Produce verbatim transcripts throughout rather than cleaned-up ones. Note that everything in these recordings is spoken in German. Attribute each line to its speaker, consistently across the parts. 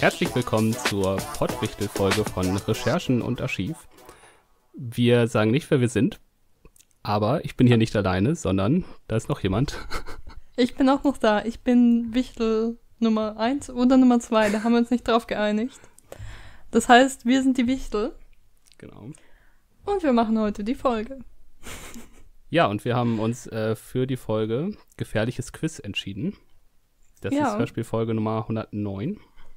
Speaker 1: Herzlich willkommen zur Pottwichtel-Folge von Recherchen und Archiv. Wir sagen nicht, wer wir sind, aber ich bin hier nicht alleine, sondern da ist noch jemand.
Speaker 2: Ich bin auch noch da. Ich bin Wichtel Nummer eins oder Nummer zwei, da haben wir uns nicht drauf geeinigt. Das heißt, wir sind die Wichtel.
Speaker 1: Genau.
Speaker 2: Und wir machen heute die Folge.
Speaker 1: Ja, und wir haben uns äh, für die Folge Gefährliches Quiz entschieden. Das
Speaker 2: Ja.
Speaker 1: ist Hörspielfolge Nummer hundertneun.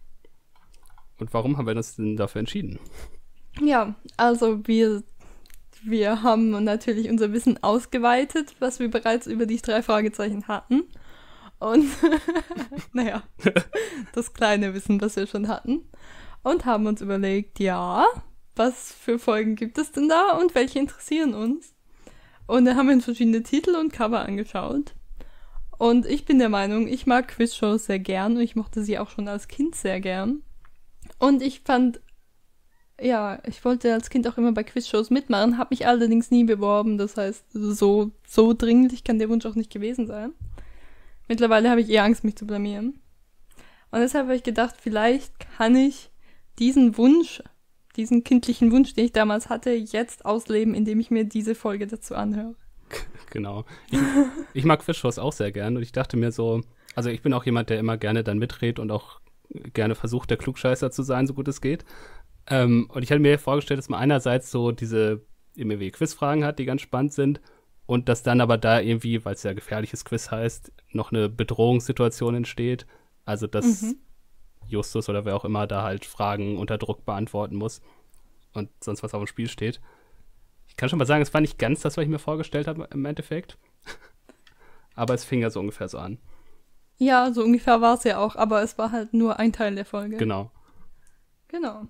Speaker 1: Und warum haben wir uns denn dafür entschieden?
Speaker 2: Ja, also wir, wir haben natürlich unser Wissen ausgeweitet, was wir bereits über die drei Fragezeichen hatten. Und, naja, das kleine Wissen, was wir schon hatten. Und haben uns überlegt, ja, was für Folgen gibt es denn da und welche interessieren uns? Und dann haben wir uns verschiedene Titel und Cover angeschaut. Und ich bin der Meinung, ich mag Quizshows sehr gern und ich mochte sie auch schon als Kind sehr gern. Und ich fand, ja, ich wollte als Kind auch immer bei Quizshows mitmachen, habe mich allerdings nie beworben. Das heißt, so, so dringlich kann der Wunsch auch nicht gewesen sein. Mittlerweile habe ich eher Angst, mich zu blamieren. Und deshalb habe ich gedacht, vielleicht kann ich diesen Wunsch, diesen kindlichen Wunsch, den ich damals hatte, jetzt ausleben, indem ich mir diese Folge dazu anhöre.
Speaker 1: Genau. Ich, ich mag Quizshows auch sehr gern und ich dachte mir so, also ich bin auch jemand, der immer gerne dann mitredet und auch gerne versucht, der Klugscheißer zu sein, so gut es geht. Ähm, und ich hatte mir vorgestellt, dass man einerseits so diese M E W-Quizfragen hat, die ganz spannend sind und dass dann aber da irgendwie, weil es ja gefährliches Quiz heißt, noch eine Bedrohungssituation entsteht. Also dass
Speaker 2: Mhm.
Speaker 1: Justus oder wer auch immer da halt Fragen unter Druck beantworten muss und sonst was auf dem Spiel steht. Ich kann schon mal sagen, es war nicht ganz das, was ich mir vorgestellt habe im Endeffekt. Aber es fing ja so ungefähr so an.
Speaker 2: Ja, so ungefähr war es ja auch, aber es war halt nur ein Teil der Folge.
Speaker 1: Genau.
Speaker 2: Genau.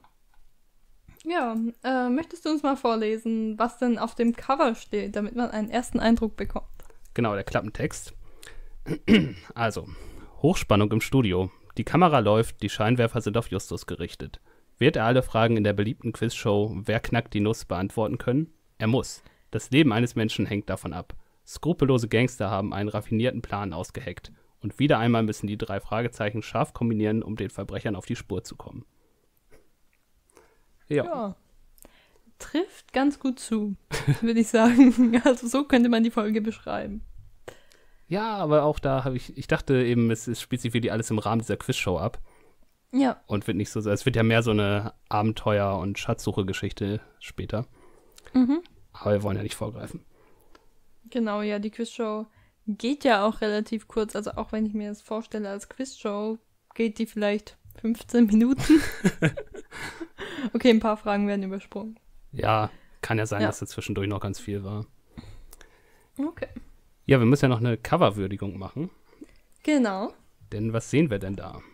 Speaker 2: Ja, äh, möchtest du uns mal vorlesen, was denn auf dem Cover steht, damit man einen ersten Eindruck bekommt?
Speaker 1: Genau, der Klappentext. Also, Hochspannung im Studio. Die Kamera läuft, die Scheinwerfer sind auf Justus gerichtet. Wird er alle Fragen in der beliebten Quizshow Wer knackt die Nuss beantworten können? Er muss. Das Leben eines Menschen hängt davon ab. Skrupellose Gangster haben einen raffinierten Plan ausgeheckt. Und wieder einmal müssen die drei Fragezeichen scharf kombinieren, um den Verbrechern auf die Spur zu kommen. Ja.
Speaker 2: Ja. Trifft ganz gut zu, würde ich sagen. Also so könnte man die Folge beschreiben.
Speaker 1: Ja, aber auch da habe ich, ich dachte eben, es, es spielt sich wirklich alles im Rahmen dieser Quizshow ab.
Speaker 2: Ja.
Speaker 1: Und wird nicht so, es wird ja mehr so eine Abenteuer- und Schatzsuche-Geschichte später.
Speaker 2: Mhm.
Speaker 1: Aber wir wollen ja nicht vorgreifen.
Speaker 2: Genau, ja, die Quizshow geht ja auch relativ kurz. Also auch wenn ich mir das vorstelle als Quizshow, geht die vielleicht fünfzehn Minuten. Okay, ein paar Fragen werden übersprungen.
Speaker 1: Ja, kann ja sein,
Speaker 2: Ja.
Speaker 1: dass da zwischendurch noch ganz viel war.
Speaker 2: Okay.
Speaker 1: Ja, wir müssen ja noch eine Coverwürdigung machen.
Speaker 2: Genau.
Speaker 1: Denn was sehen wir denn da?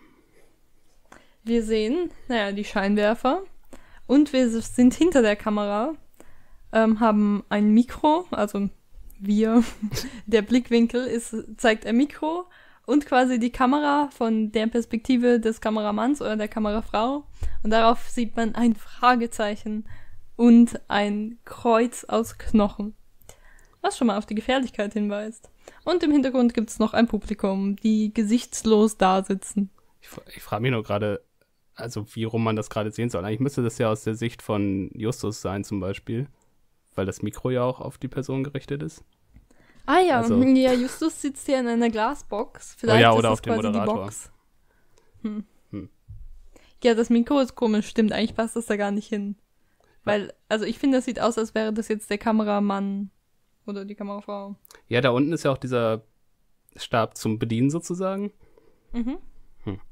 Speaker 2: Wir sehen, naja, die Scheinwerfer und wir sind hinter der Kamera, ähm, haben ein Mikro, also wir, der Blickwinkel ist, zeigt ein Mikro und quasi die Kamera von der Perspektive des Kameramanns oder der Kamerafrau und darauf sieht man ein Fragezeichen und ein Kreuz aus Knochen, was schon mal auf die Gefährlichkeit hinweist. Und im Hintergrund gibt es noch ein Publikum, die gesichtslos da sitzen.
Speaker 1: Ich, fra- ich frage mich nur gerade, also wie rum man das gerade sehen soll. Eigentlich müsste das ja aus der Sicht von Justus sein zum Beispiel, weil das Mikro ja auch auf die Person gerichtet ist.
Speaker 2: Ah ja,
Speaker 1: Also-
Speaker 2: ja, Justus sitzt hier in einer Glasbox. Vielleicht
Speaker 1: Oh ja,
Speaker 2: ist
Speaker 1: oder
Speaker 2: es
Speaker 1: auf dem
Speaker 2: quasi
Speaker 1: Moderator.
Speaker 2: die Box. Hm.
Speaker 1: Hm.
Speaker 2: Ja, das Mikro ist komisch, stimmt, eigentlich passt das da gar nicht hin. Weil, also ich finde, das sieht aus, als wäre das jetzt der Kameramann oder die Kamerafrau.
Speaker 1: Ja, da unten ist ja auch dieser Stab zum Bedienen sozusagen.
Speaker 2: Mhm.
Speaker 1: Hm.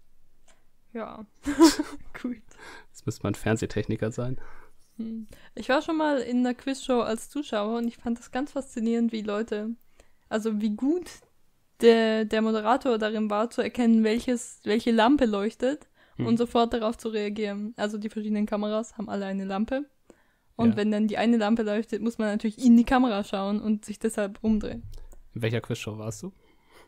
Speaker 2: Ja, gut.
Speaker 1: Jetzt müsste man Fernsehtechniker sein.
Speaker 2: Hm. Ich war schon mal in einer Quizshow als Zuschauer und ich fand das ganz faszinierend, wie Leute, also wie gut der, der Moderator darin war, zu erkennen, welches, welche Lampe leuchtet
Speaker 1: Hm.
Speaker 2: und sofort darauf zu reagieren. Also die verschiedenen Kameras haben alle eine Lampe. Und
Speaker 1: Ja.
Speaker 2: wenn dann die eine Lampe leuchtet, muss man natürlich in die Kamera schauen und sich deshalb umdrehen.
Speaker 1: In welcher Quizshow warst du?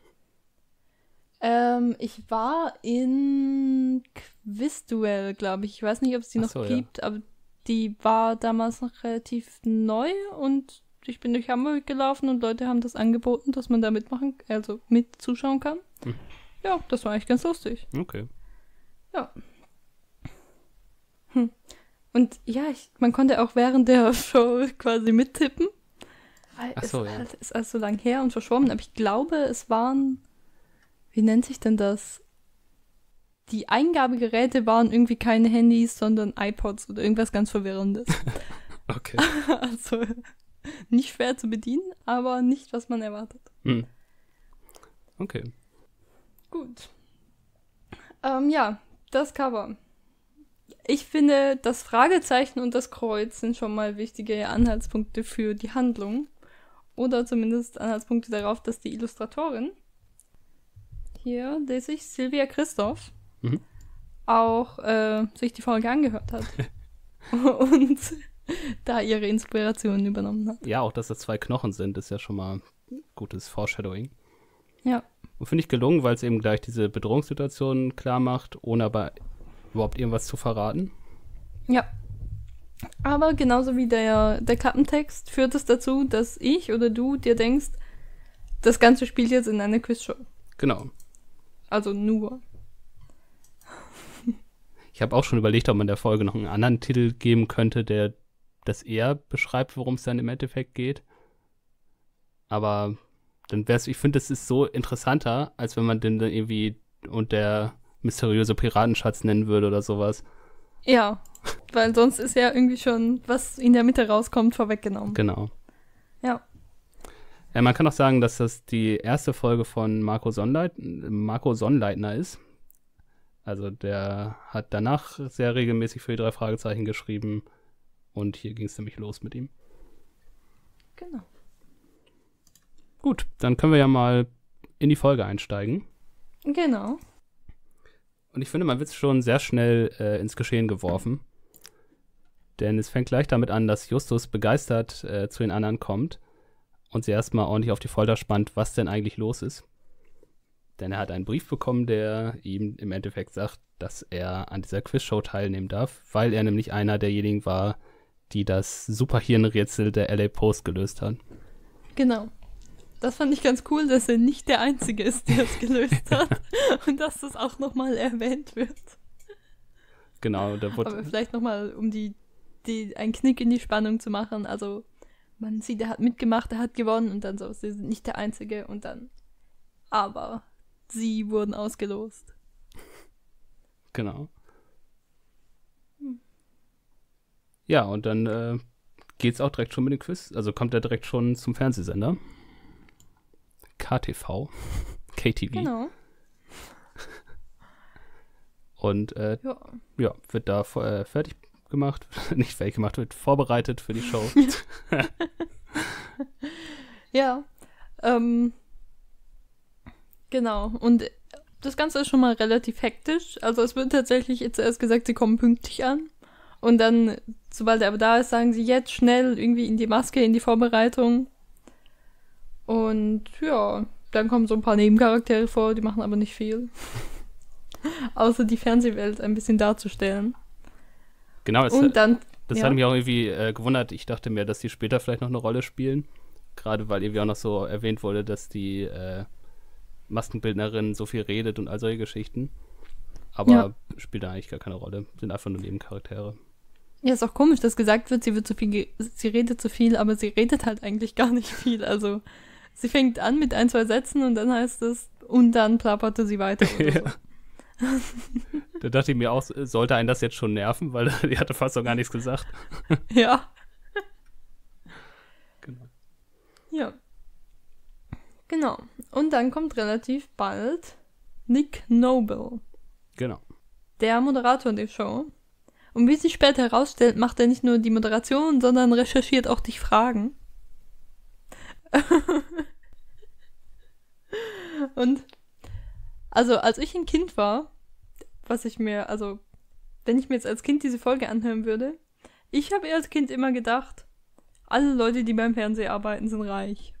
Speaker 2: Ähm, ich war in Quizduell, glaube ich. Ich weiß nicht, ob es die
Speaker 1: Ach
Speaker 2: noch
Speaker 1: so, ja.
Speaker 2: gibt, aber die war damals noch relativ neu und ich bin durch Hamburg gelaufen und Leute haben das angeboten, dass man da mitmachen, also mit zuschauen kann.
Speaker 1: Hm.
Speaker 2: Ja, das war eigentlich ganz lustig.
Speaker 1: Okay.
Speaker 2: Ja. Und ja, ich, man konnte auch während der Show quasi mittippen.
Speaker 1: Ach so,
Speaker 2: es
Speaker 1: ja.
Speaker 2: halt, ist also lang her und verschwommen, aber ich glaube, es waren, wie nennt sich denn das? Die Eingabegeräte waren irgendwie keine Handys, sondern iPods oder irgendwas ganz Verwirrendes.
Speaker 1: Okay.
Speaker 2: Also nicht schwer zu bedienen, aber nicht, was man erwartet.
Speaker 1: Hm. Okay.
Speaker 2: Gut. Ähm, ja, das Cover. Ich finde, das Fragezeichen und das Kreuz sind schon mal wichtige Anhaltspunkte für die Handlung. Oder zumindest Anhaltspunkte darauf, dass die Illustratorin, hier lese ich, Sylvia Christoph,
Speaker 1: Mhm.
Speaker 2: auch äh, sich die Folge angehört hat. Und da ihre Inspirationen übernommen hat.
Speaker 1: Ja, auch, dass das zwei Knochen sind, ist ja schon mal gutes Foreshadowing.
Speaker 2: Ja.
Speaker 1: Und finde ich gelungen, weil es eben gleich diese Bedrohungssituation klar macht, ohne aber überhaupt irgendwas zu verraten.
Speaker 2: Ja. Aber genauso wie der, der Klappentext führt es dazu, dass ich oder du dir denkst, das Ganze spielt jetzt in einer Quizshow.
Speaker 1: Genau.
Speaker 2: Also nur.
Speaker 1: Ich habe auch schon überlegt, ob man der Folge noch einen anderen Titel geben könnte, der das eher beschreibt, worum es dann im Endeffekt geht. Aber dann wäre es, ich finde, das ist so interessanter, als wenn man den dann irgendwie und der mysteriöse Piratenschatz nennen würde oder sowas.
Speaker 2: Ja, weil sonst ist ja irgendwie schon, was in der Mitte rauskommt, vorweggenommen.
Speaker 1: Genau.
Speaker 2: Ja.
Speaker 1: Ja, man kann auch sagen, dass das die erste Folge von Marco Sonnleit- Marco Sonnleitner ist. Also der hat danach sehr regelmäßig für die drei Fragezeichen geschrieben und hier ging es nämlich los mit ihm.
Speaker 2: Genau.
Speaker 1: Gut, dann können wir ja mal in die Folge einsteigen.
Speaker 2: Genau.
Speaker 1: Und ich finde, man wird schon sehr schnell äh, ins Geschehen geworfen. Denn es fängt gleich damit an, dass Justus begeistert äh, zu den anderen kommt und sie erstmal ordentlich auf die Folter spannt, was denn eigentlich los ist. Denn er hat einen Brief bekommen, der ihm im Endeffekt sagt, dass er an dieser Quizshow teilnehmen darf, weil er nämlich einer derjenigen war, die das Superhirnrätsel der L A Post gelöst hat.
Speaker 2: Genau. Das fand ich ganz cool, dass er nicht der Einzige ist, der es gelöst hat. Und dass das auch nochmal erwähnt wird.
Speaker 1: Genau. Da wurde
Speaker 2: Aber vielleicht nochmal, um die, die, einen Knick in die Spannung zu machen. Also, man sieht, er hat mitgemacht, er hat gewonnen und dann so, sie sind nicht der Einzige und dann. Aber sie wurden ausgelost.
Speaker 1: Genau. Ja, und dann äh, geht's auch direkt schon mit dem Quiz. Also kommt er direkt schon zum Fernsehsender. K T V. K T V.
Speaker 2: Genau.
Speaker 1: Und äh,
Speaker 2: Ja.
Speaker 1: ja, wird da äh, fertig gemacht. Nicht fertig gemacht, wird vorbereitet für die Show.
Speaker 2: Ja. Ähm, genau. Und das Ganze ist schon mal relativ hektisch. Also es wird tatsächlich zuerst gesagt, sie kommen pünktlich an. Und dann, sobald er aber da ist, sagen sie jetzt schnell irgendwie in die Maske, in die Vorbereitung. Und ja, dann kommen so ein paar Nebencharaktere vor, die machen aber nicht viel. Außer die Fernsehwelt ein bisschen darzustellen.
Speaker 1: Genau, das,
Speaker 2: Und dann,
Speaker 1: das
Speaker 2: ja.
Speaker 1: hat mich auch irgendwie äh, gewundert. Ich dachte mir, dass die später vielleicht noch eine Rolle spielen. Gerade weil irgendwie auch noch so erwähnt wurde, dass die äh, Maskenbildnerin so viel redet und all solche Geschichten. Aber
Speaker 2: Ja.
Speaker 1: spielt da eigentlich gar keine Rolle. Sind einfach nur Nebencharaktere.
Speaker 2: Ja, ist auch komisch, dass gesagt wird, sie wird zu viel, ge- sie redet zu viel, aber sie redet halt eigentlich gar nicht viel. Also sie fängt an mit ein, zwei Sätzen und dann heißt es, und dann plapperte sie weiter oder so.
Speaker 1: Da dachte ich mir auch, sollte einen das jetzt schon nerven, weil die hatte fast noch gar nichts gesagt.
Speaker 2: Ja.
Speaker 1: Genau.
Speaker 2: Ja. Genau. Und dann kommt relativ bald Nick Noble,
Speaker 1: Genau.
Speaker 2: der Moderator der Show. Und wie sich später herausstellt, macht er nicht nur die Moderation, sondern recherchiert auch die Fragen. Und also, als ich ein Kind war, was ich mir, also, wenn ich mir jetzt als Kind diese Folge anhören würde, ich habe eher als Kind immer gedacht, alle Leute, die beim Fernsehen arbeiten, sind reich.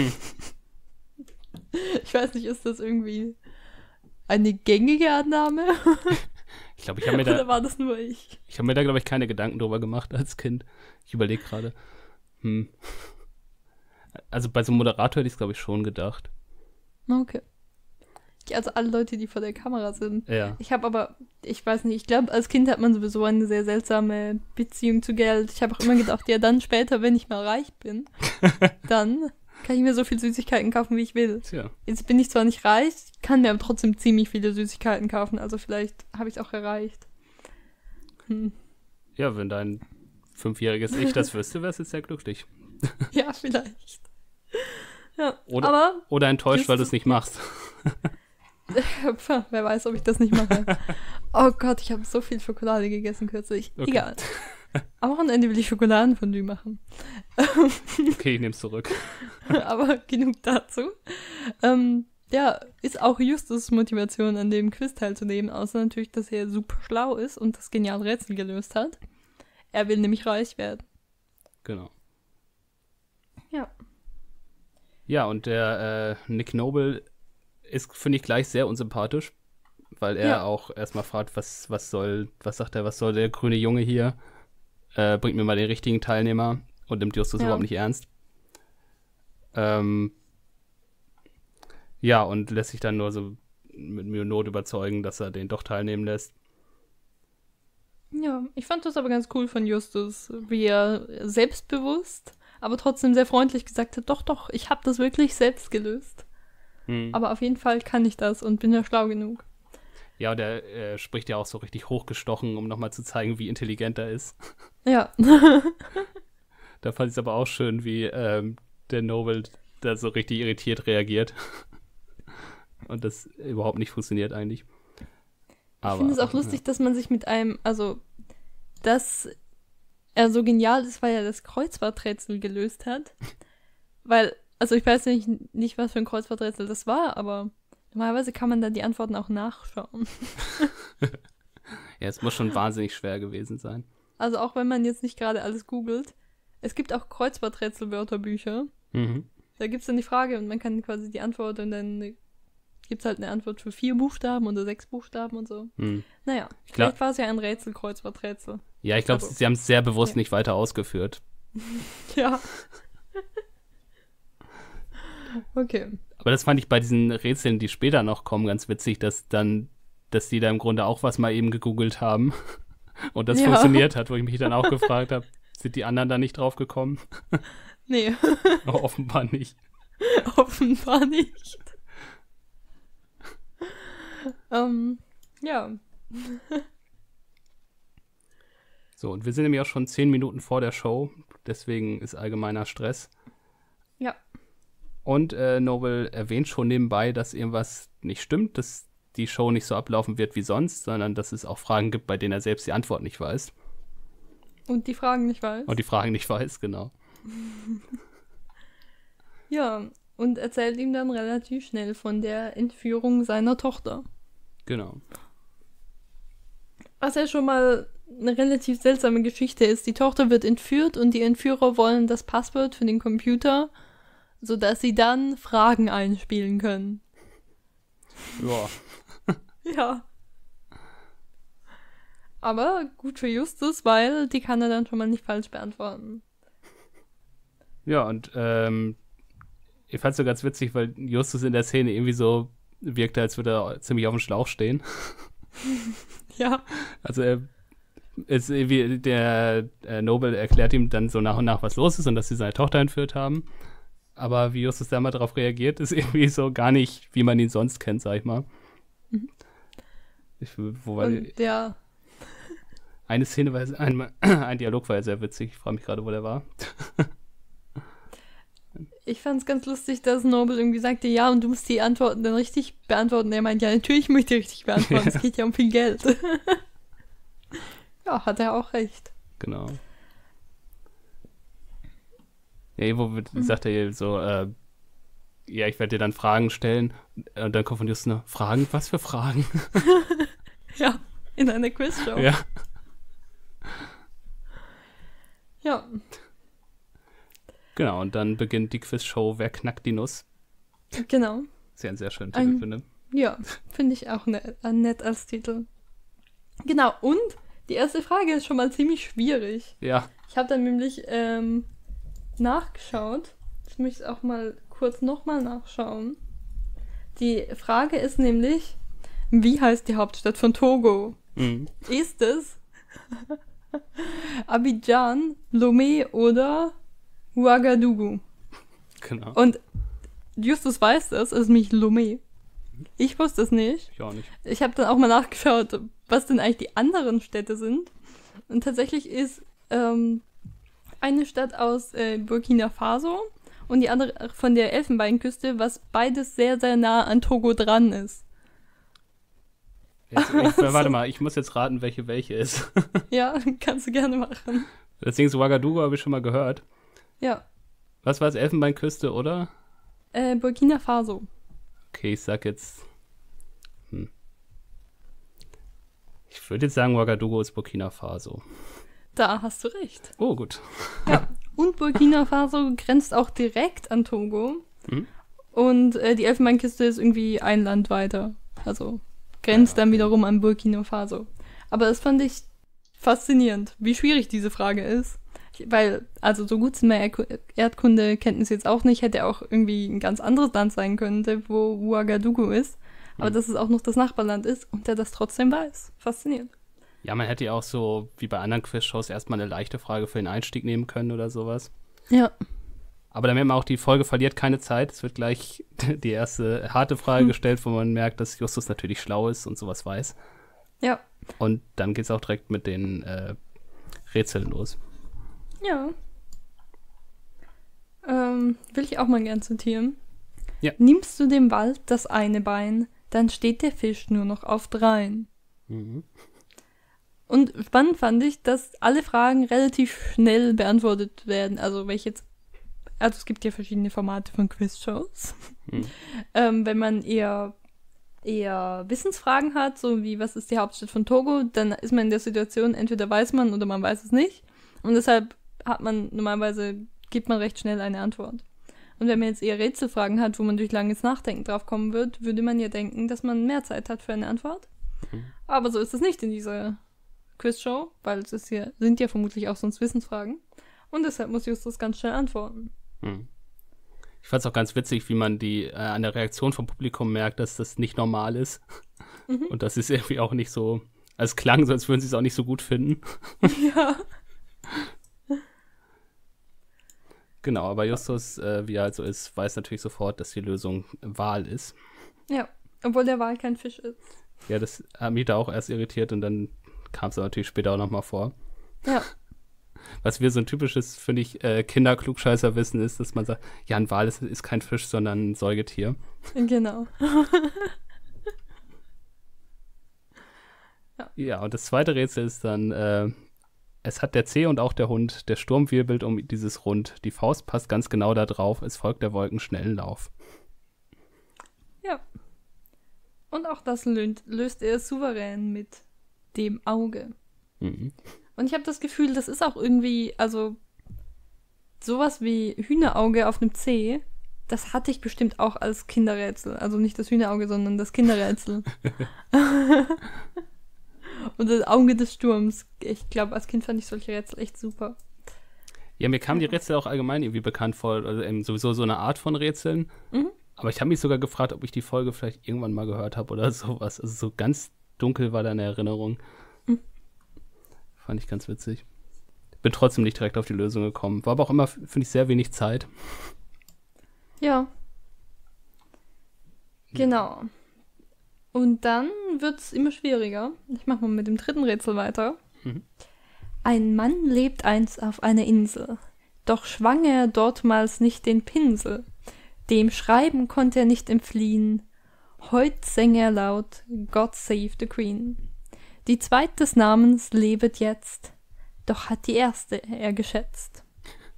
Speaker 2: Ich weiß nicht, ist das irgendwie eine gängige Annahme?
Speaker 1: Ich glaube, ich habe mir da,
Speaker 2: Oder war das nur ich?
Speaker 1: ich habe mir da, glaube ich, keine Gedanken drüber gemacht als Kind. Ich überlege gerade. Hm. Also bei so einem Moderator hätte ich es, glaube ich, schon gedacht.
Speaker 2: Okay. Also alle Leute, die vor der Kamera sind.
Speaker 1: Ja.
Speaker 2: Ich habe aber, ich weiß nicht, ich glaube, als Kind hat man sowieso eine sehr seltsame Beziehung zu Geld. Ich habe auch immer gedacht, ja, dann später, wenn ich mal reich bin, dann kann ich mir so viel Süßigkeiten kaufen, wie ich will.
Speaker 1: Tja.
Speaker 2: Jetzt bin ich zwar nicht reich, kann mir aber trotzdem ziemlich viele Süßigkeiten kaufen. Also vielleicht habe ich es auch erreicht. Hm.
Speaker 1: Ja, wenn dein fünfjähriges Ich das wüsste, wärst du jetzt sehr glücklich.
Speaker 2: Ja, vielleicht. Ja,
Speaker 1: Oder,
Speaker 2: aber
Speaker 1: oder enttäuscht,
Speaker 2: just-
Speaker 1: weil du es nicht machst.
Speaker 2: Wer weiß, ob ich das nicht mache. Oh Gott, ich habe so viel Schokolade gegessen kürzlich.
Speaker 1: Okay.
Speaker 2: Egal. Am Wochenende will ich Schokoladenfondue machen.
Speaker 1: Okay, ich nehme es zurück.
Speaker 2: Aber genug dazu. Ähm, ja, ist auch Justus' Motivation, an dem Quiz teilzunehmen, außer natürlich, dass er super schlau ist und das geniale Rätsel gelöst hat. Er will nämlich reich werden.
Speaker 1: Genau.
Speaker 2: Ja.
Speaker 1: Ja, und der äh, Nick Noble ist, finde ich, gleich sehr unsympathisch, weil er
Speaker 2: Ja.
Speaker 1: auch erstmal fragt, was, was soll, was sagt er, was soll der grüne Junge hier? Äh, bringt mir mal den richtigen Teilnehmer und nimmt Justus
Speaker 2: Ja.
Speaker 1: überhaupt nicht ernst. Ähm, ja, und lässt sich dann nur so mit Mühe und Not überzeugen, dass er den doch teilnehmen lässt.
Speaker 2: Ja, ich fand das aber ganz cool von Justus, wie er selbstbewusst, aber trotzdem sehr freundlich gesagt hat, doch, doch, ich habe das wirklich selbst gelöst.
Speaker 1: Hm.
Speaker 2: Aber auf jeden Fall kann ich das und bin ja schlau genug.
Speaker 1: Ja, und er äh, spricht ja auch so richtig hochgestochen, um nochmal zu zeigen, wie intelligent er ist.
Speaker 2: Ja.
Speaker 1: Da fand ich es aber auch schön, wie ähm, der Noble da so richtig irritiert reagiert. Und das überhaupt nicht funktioniert eigentlich.
Speaker 2: Ich finde es auch lustig, dass man sich mit einem, also, dass er so genial ist, weil er das Kreuzworträtsel gelöst hat. Weil, also ich weiß nicht, nicht, was für ein Kreuzworträtsel das war, aber normalerweise kann man da die Antworten auch nachschauen.
Speaker 1: Ja, es muss schon wahnsinnig schwer gewesen sein.
Speaker 2: Also auch wenn man jetzt nicht gerade alles googelt. Es gibt auch Kreuzworträtsel-Wörterbücher.
Speaker 1: Mhm.
Speaker 2: Da gibt es dann die Frage und man kann quasi die Antwort und dann gibt es halt eine Antwort für vier Buchstaben oder sechs Buchstaben und so.
Speaker 1: Hm.
Speaker 2: Naja,
Speaker 1: Ich glaub-
Speaker 2: vielleicht war es ja ein Rätsel, Kreuzworträtsel.
Speaker 1: Ja, ich glaube,
Speaker 2: Also-
Speaker 1: sie haben es sehr bewusst
Speaker 2: Ja.
Speaker 1: nicht weiter ausgeführt.
Speaker 2: Ja. Okay.
Speaker 1: Aber das fand ich bei diesen Rätseln, die später noch kommen, ganz witzig, dass dann, dass die da im Grunde auch was mal eben gegoogelt haben und das
Speaker 2: Ja.
Speaker 1: funktioniert hat, wo ich mich dann auch gefragt habe, sind die anderen da nicht drauf gekommen?
Speaker 2: Nee,
Speaker 1: Aber offenbar nicht.
Speaker 2: offenbar nicht. ähm, ja.
Speaker 1: So, und wir sind nämlich auch schon zehn Minuten vor der Show, deswegen ist allgemeiner Stress.
Speaker 2: Ja.
Speaker 1: Und äh, Noble erwähnt schon nebenbei, dass irgendwas nicht stimmt, dass die Show nicht so ablaufen wird wie sonst, sondern dass es auch Fragen gibt, bei denen er selbst die Antwort nicht weiß.
Speaker 2: Und die Fragen nicht weiß.
Speaker 1: Und die Fragen nicht weiß, genau.
Speaker 2: Ja, und erzählt ihm dann relativ schnell von der Entführung seiner Tochter.
Speaker 1: Genau.
Speaker 2: Was ja schon mal eine relativ seltsame Geschichte ist. Die Tochter wird entführt und die Entführer wollen das Passwort für den Computer, sodass sie dann Fragen einspielen können.
Speaker 1: Ja.
Speaker 2: Ja. Aber gut für Justus, weil die kann er dann schon mal nicht falsch beantworten.
Speaker 1: Ja, und ähm, ich fand es so ganz witzig, weil Justus in der Szene irgendwie so wirkte, als würde er ziemlich auf dem Schlauch stehen.
Speaker 2: Ja.
Speaker 1: Also er ist irgendwie, der äh, Noble erklärt ihm dann so nach und nach, was los ist und dass sie seine Tochter entführt haben. Aber wie Justus da mal darauf reagiert, ist irgendwie so gar nicht, wie man ihn sonst kennt, sag ich mal.
Speaker 2: Mhm.
Speaker 1: Ich, wobei
Speaker 2: Und ja,
Speaker 1: eine Szene war, ein, ein Dialog war ja sehr witzig. Ich frage mich gerade, wo der war.
Speaker 2: ich fand es ganz lustig, dass Noble irgendwie sagte, ja, und du musst die Antworten dann richtig beantworten. Er meint, ja, natürlich muss ich die richtig beantworten. Es geht ja um viel Geld. Ja, hat er auch recht.
Speaker 1: Genau. Ja, irgendwo wird,
Speaker 2: Mhm.
Speaker 1: sagt er so, äh, ja, ich werde dir dann Fragen stellen. Und dann kommt von Justus noch, Fragen? Was für Fragen?
Speaker 2: Ja, in einer Quizshow.
Speaker 1: Ja.
Speaker 2: Ja.
Speaker 1: Genau, und dann beginnt die Quizshow Wer knackt die Nuss?
Speaker 2: Genau.
Speaker 1: Ist ja ein sehr schöner
Speaker 2: Ein-
Speaker 1: Titel, finde
Speaker 2: Ja, finde ich auch nett, äh, nett als Titel. Genau, und die erste Frage ist schon mal ziemlich schwierig.
Speaker 1: Ja,
Speaker 2: Ich habe dann nämlich ähm, nachgeschaut. Jetzt möchte ich auch mal kurz nochmal nachschauen. Die Frage ist nämlich, wie heißt die Hauptstadt von Togo?
Speaker 1: Mhm.
Speaker 2: Ist es Abidjan, Lomé oder Ouagadougou?
Speaker 1: Genau.
Speaker 2: Und Justus weiß das, es ist nämlich Lomé. Ich wusste es nicht.
Speaker 1: Ich auch nicht.
Speaker 2: Ich habe dann auch mal nachgeschaut, was denn eigentlich die anderen Städte sind. Und tatsächlich ist ähm, eine Stadt aus äh, Burkina Faso und die andere von der Elfenbeinküste, was beides sehr, sehr nah an Togo dran ist.
Speaker 1: Jetzt, ich, warte mal, ich muss jetzt raten, welche welche ist.
Speaker 2: Ja, kannst du gerne machen.
Speaker 1: Deswegen so Ouagadougou habe ich schon mal gehört.
Speaker 2: Ja,
Speaker 1: Was war es? Elfenbeinküste, oder?
Speaker 2: äh, Burkina Faso.
Speaker 1: Okay, ich sag jetzt. Hm. Ich würde jetzt sagen, Ouagadougou ist Burkina Faso.
Speaker 2: Da hast du recht.
Speaker 1: Oh, gut.
Speaker 2: Ja, und Burkina Faso grenzt auch direkt an Togo.
Speaker 1: Mhm.
Speaker 2: Und äh, die Elfenbeinküste ist irgendwie ein Land weiter. Also grenzt
Speaker 1: Ja,
Speaker 2: dann
Speaker 1: okay.
Speaker 2: wiederum an Burkina Faso. Aber das fand ich faszinierend, wie schwierig diese Frage ist. Ich, weil, also so gut sind meine Erdku- Erdkundekenntnisse jetzt auch nicht, hätte auch irgendwie ein ganz anderes Land sein können, wo Ouagadougou ist. Aber
Speaker 1: Mhm.
Speaker 2: dass es auch noch das Nachbarland ist und der das trotzdem weiß. Faszinierend.
Speaker 1: Ja, man hätte ja auch so, wie bei anderen Quizshows, erstmal eine leichte Frage für den Einstieg nehmen können oder sowas.
Speaker 2: Ja.
Speaker 1: Aber dann merkt man auch, die Folge verliert keine Zeit. Es wird gleich die erste harte Frage
Speaker 2: Hm.
Speaker 1: gestellt, wo man merkt, dass Justus natürlich schlau ist und sowas weiß.
Speaker 2: Ja.
Speaker 1: Und dann geht's auch direkt mit den äh, Rätseln los.
Speaker 2: Ja. Ähm, will ich auch mal gern zitieren.
Speaker 1: Ja.
Speaker 2: Nimmst du dem Wald das eine Bein, dann steht der Fisch nur noch auf dreien.
Speaker 1: Mhm.
Speaker 2: Und spannend fand ich, dass alle Fragen relativ schnell beantwortet werden. Also wenn ich jetzt, also es gibt ja verschiedene Formate von Quizshows.
Speaker 1: Mhm.
Speaker 2: ähm, wenn man eher, eher Wissensfragen hat, so wie was ist die Hauptstadt von Togo, dann ist man in der Situation, entweder weiß man oder man weiß es nicht. Und deshalb hat man normalerweise, gibt man recht schnell eine Antwort. Und wenn man jetzt eher Rätselfragen hat, wo man durch langes Nachdenken drauf kommen wird, würde man ja denken, dass man mehr Zeit hat für eine Antwort.
Speaker 1: Mhm.
Speaker 2: Aber so ist es nicht in dieser Quizshow, weil es ist ja, sind ja vermutlich auch sonst Wissensfragen. Und deshalb muss Justus ganz schnell antworten.
Speaker 1: Mhm. Ich fand es auch ganz witzig, wie man die äh, an der Reaktion vom Publikum merkt, dass das nicht normal ist.
Speaker 2: Mhm.
Speaker 1: Und das ist irgendwie auch nicht so, also es klang so, als würden sie es auch nicht so gut finden.
Speaker 2: Ja.
Speaker 1: Genau, aber Justus, äh, wie er halt so ist, weiß natürlich sofort, dass die Lösung Wal ist.
Speaker 2: Ja, obwohl der Wal kein Fisch ist.
Speaker 1: Ja, das hat mich da auch erst irritiert und dann kam es natürlich später auch nochmal vor.
Speaker 2: Ja.
Speaker 1: Was wir so ein typisches, finde ich, äh, Kinderklugscheißer-Wissen ist, dass man sagt, ja, ein Wal ist, ist kein Fisch, sondern ein Säugetier.
Speaker 2: Genau.
Speaker 1: Ja, und das zweite Rätsel ist dann, äh, es hat der Zeh und auch der Hund, der Sturm wirbelt um dieses Rund, die Faust passt ganz genau da drauf, es folgt der Wolken schnellen Lauf.
Speaker 2: Ja. Und auch das löst, löst er souverän mit dem Auge.
Speaker 1: Mhm.
Speaker 2: Und ich habe das Gefühl, das ist auch irgendwie, also sowas wie Hühnerauge auf einem C, das hatte ich bestimmt auch als Kinderrätsel. Also nicht das Hühnerauge, sondern das Kinderrätsel. Und das Auge des Sturms. Ich glaube, als Kind fand ich solche Rätsel echt super.
Speaker 1: Ja, mir kamen die Rätsel auch allgemein irgendwie bekannt vor, also eben sowieso so eine Art von Rätseln.
Speaker 2: Mhm.
Speaker 1: Aber ich habe mich sogar gefragt, ob ich die Folge vielleicht irgendwann mal gehört habe oder sowas. Also so ganz dunkel war da eine Erinnerung.
Speaker 2: Mhm.
Speaker 1: Fand ich ganz witzig. Bin trotzdem nicht direkt auf die Lösung gekommen. War aber auch immer, finde ich, sehr wenig Zeit.
Speaker 2: Ja. Genau. Und dann wird es immer schwieriger. Ich mache mal mit dem dritten Rätsel weiter.
Speaker 1: Mhm.
Speaker 2: Ein Mann lebt einst auf einer Insel, doch schwang er dortmals nicht den Pinsel. Dem Schreiben konnte er nicht entfliehen. Heut säng er laut, God save the Queen. Die zweit des Namens lebet jetzt, doch hat die erste er geschätzt.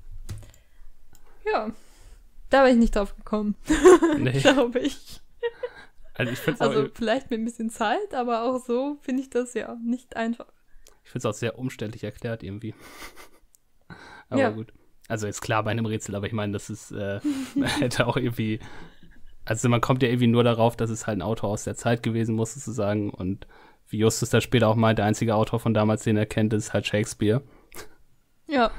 Speaker 2: Ja, da bin ich nicht drauf gekommen,
Speaker 1: Nee.
Speaker 2: glaube ich.
Speaker 1: Also ich finde es
Speaker 2: Also
Speaker 1: auch,
Speaker 2: vielleicht mit ein bisschen Zeit, aber auch so finde ich das ja nicht einfach.
Speaker 1: ich find's auch sehr umständlich erklärt irgendwie. Aber
Speaker 2: Ja.
Speaker 1: gut. Also ist klar bei einem Rätsel, aber ich meine, das ist, äh, man hätte auch irgendwie, also man kommt ja irgendwie nur darauf, dass es halt ein Autor aus der Zeit gewesen muss, sozusagen. Und wie Justus da später auch meint, der einzige Autor von damals, den er kennt, ist halt Shakespeare.
Speaker 2: Ja.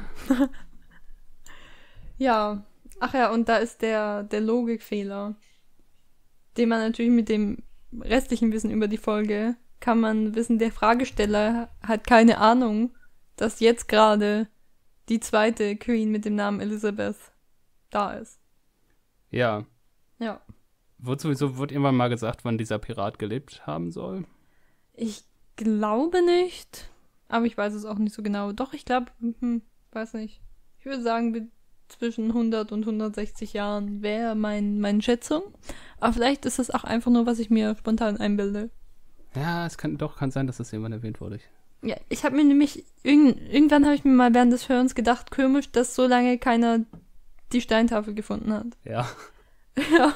Speaker 2: Ja. Ach ja, und da ist der, der Logikfehler. den man natürlich mit dem restlichen Wissen über die Folge kann man wissen, der Fragesteller hat keine Ahnung, dass jetzt gerade die zweite Queen mit dem Namen Elizabeth da ist.
Speaker 1: Ja.
Speaker 2: Ja.
Speaker 1: Wird sowieso, wird irgendwann mal gesagt, wann dieser Pirat gelebt haben soll?
Speaker 2: Ich glaube nicht, aber ich weiß es auch nicht so genau. Doch, ich glaube, hm, weiß nicht. Ich würde sagen, zwischen hundert und hundertsechzig Jahren wäre mein, meine Schätzung. Aber vielleicht ist es auch einfach nur, was ich mir spontan einbilde.
Speaker 1: Ja, es kann doch kann sein, dass das irgendwann erwähnt wurde.
Speaker 2: Ja, ich habe mir nämlich, irgend, irgendwann habe ich mir mal während des Hörens gedacht, komisch, dass so lange keiner die Steintafel gefunden hat.
Speaker 1: Ja.
Speaker 2: Ja.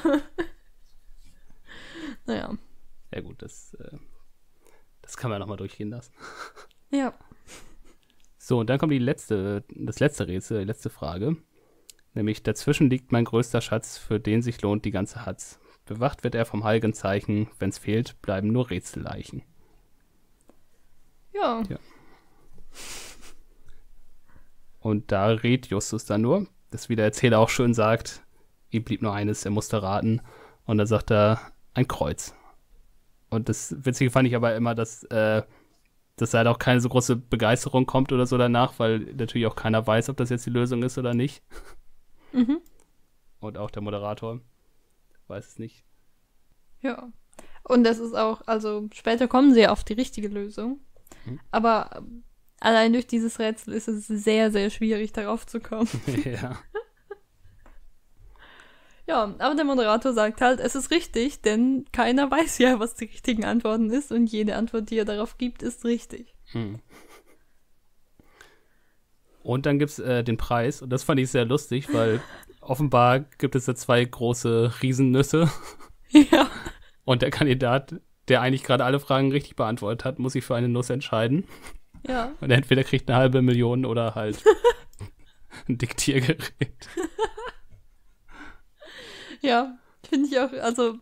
Speaker 2: Naja.
Speaker 1: Ja gut, das, äh, das kann man nochmal durchgehen lassen.
Speaker 2: Ja.
Speaker 1: So, und dann kommt die letzte, das letzte Rätsel, die letzte Frage. Nämlich, dazwischen liegt mein größter Schatz, für den sich lohnt die ganze Hatz. Bewacht wird er vom heiligen Zeichen, wenn's fehlt, bleiben nur Rätselleichen.
Speaker 2: Ja.
Speaker 1: Ja. Und da rät Justus dann nur, dass wie der Erzähler auch schön sagt, ihm blieb nur eines, er musste raten. Und dann sagt er, ein Kreuz. Und das Witzige fand ich aber immer, dass, äh, dass halt auch keine so große Begeisterung kommt oder so danach, weil natürlich auch keiner weiß, ob das jetzt die Lösung ist oder nicht.
Speaker 2: Mhm.
Speaker 1: Und auch der Moderator weiß es nicht.
Speaker 2: Ja. Und das ist auch, also später kommen sie ja auf die richtige Lösung.
Speaker 1: Mhm.
Speaker 2: Aber allein durch dieses Rätsel ist es sehr, sehr schwierig, darauf zu kommen.
Speaker 1: Ja.
Speaker 2: Ja, aber der Moderator sagt halt, es ist richtig, denn keiner weiß ja, was die richtigen Antworten ist und jede Antwort, die er darauf gibt, ist richtig.
Speaker 1: Hm. Und dann gibt's äh, den Preis und das fand ich sehr lustig, weil offenbar gibt es da zwei große Riesennüsse.
Speaker 2: Ja.
Speaker 1: Und der Kandidat, der eigentlich gerade alle Fragen richtig beantwortet hat, muss sich für eine Nuss entscheiden.
Speaker 2: Ja.
Speaker 1: Und er entweder kriegt eine halbe Million oder halt ein Diktiergerät.
Speaker 2: Ja, finde ich auch, also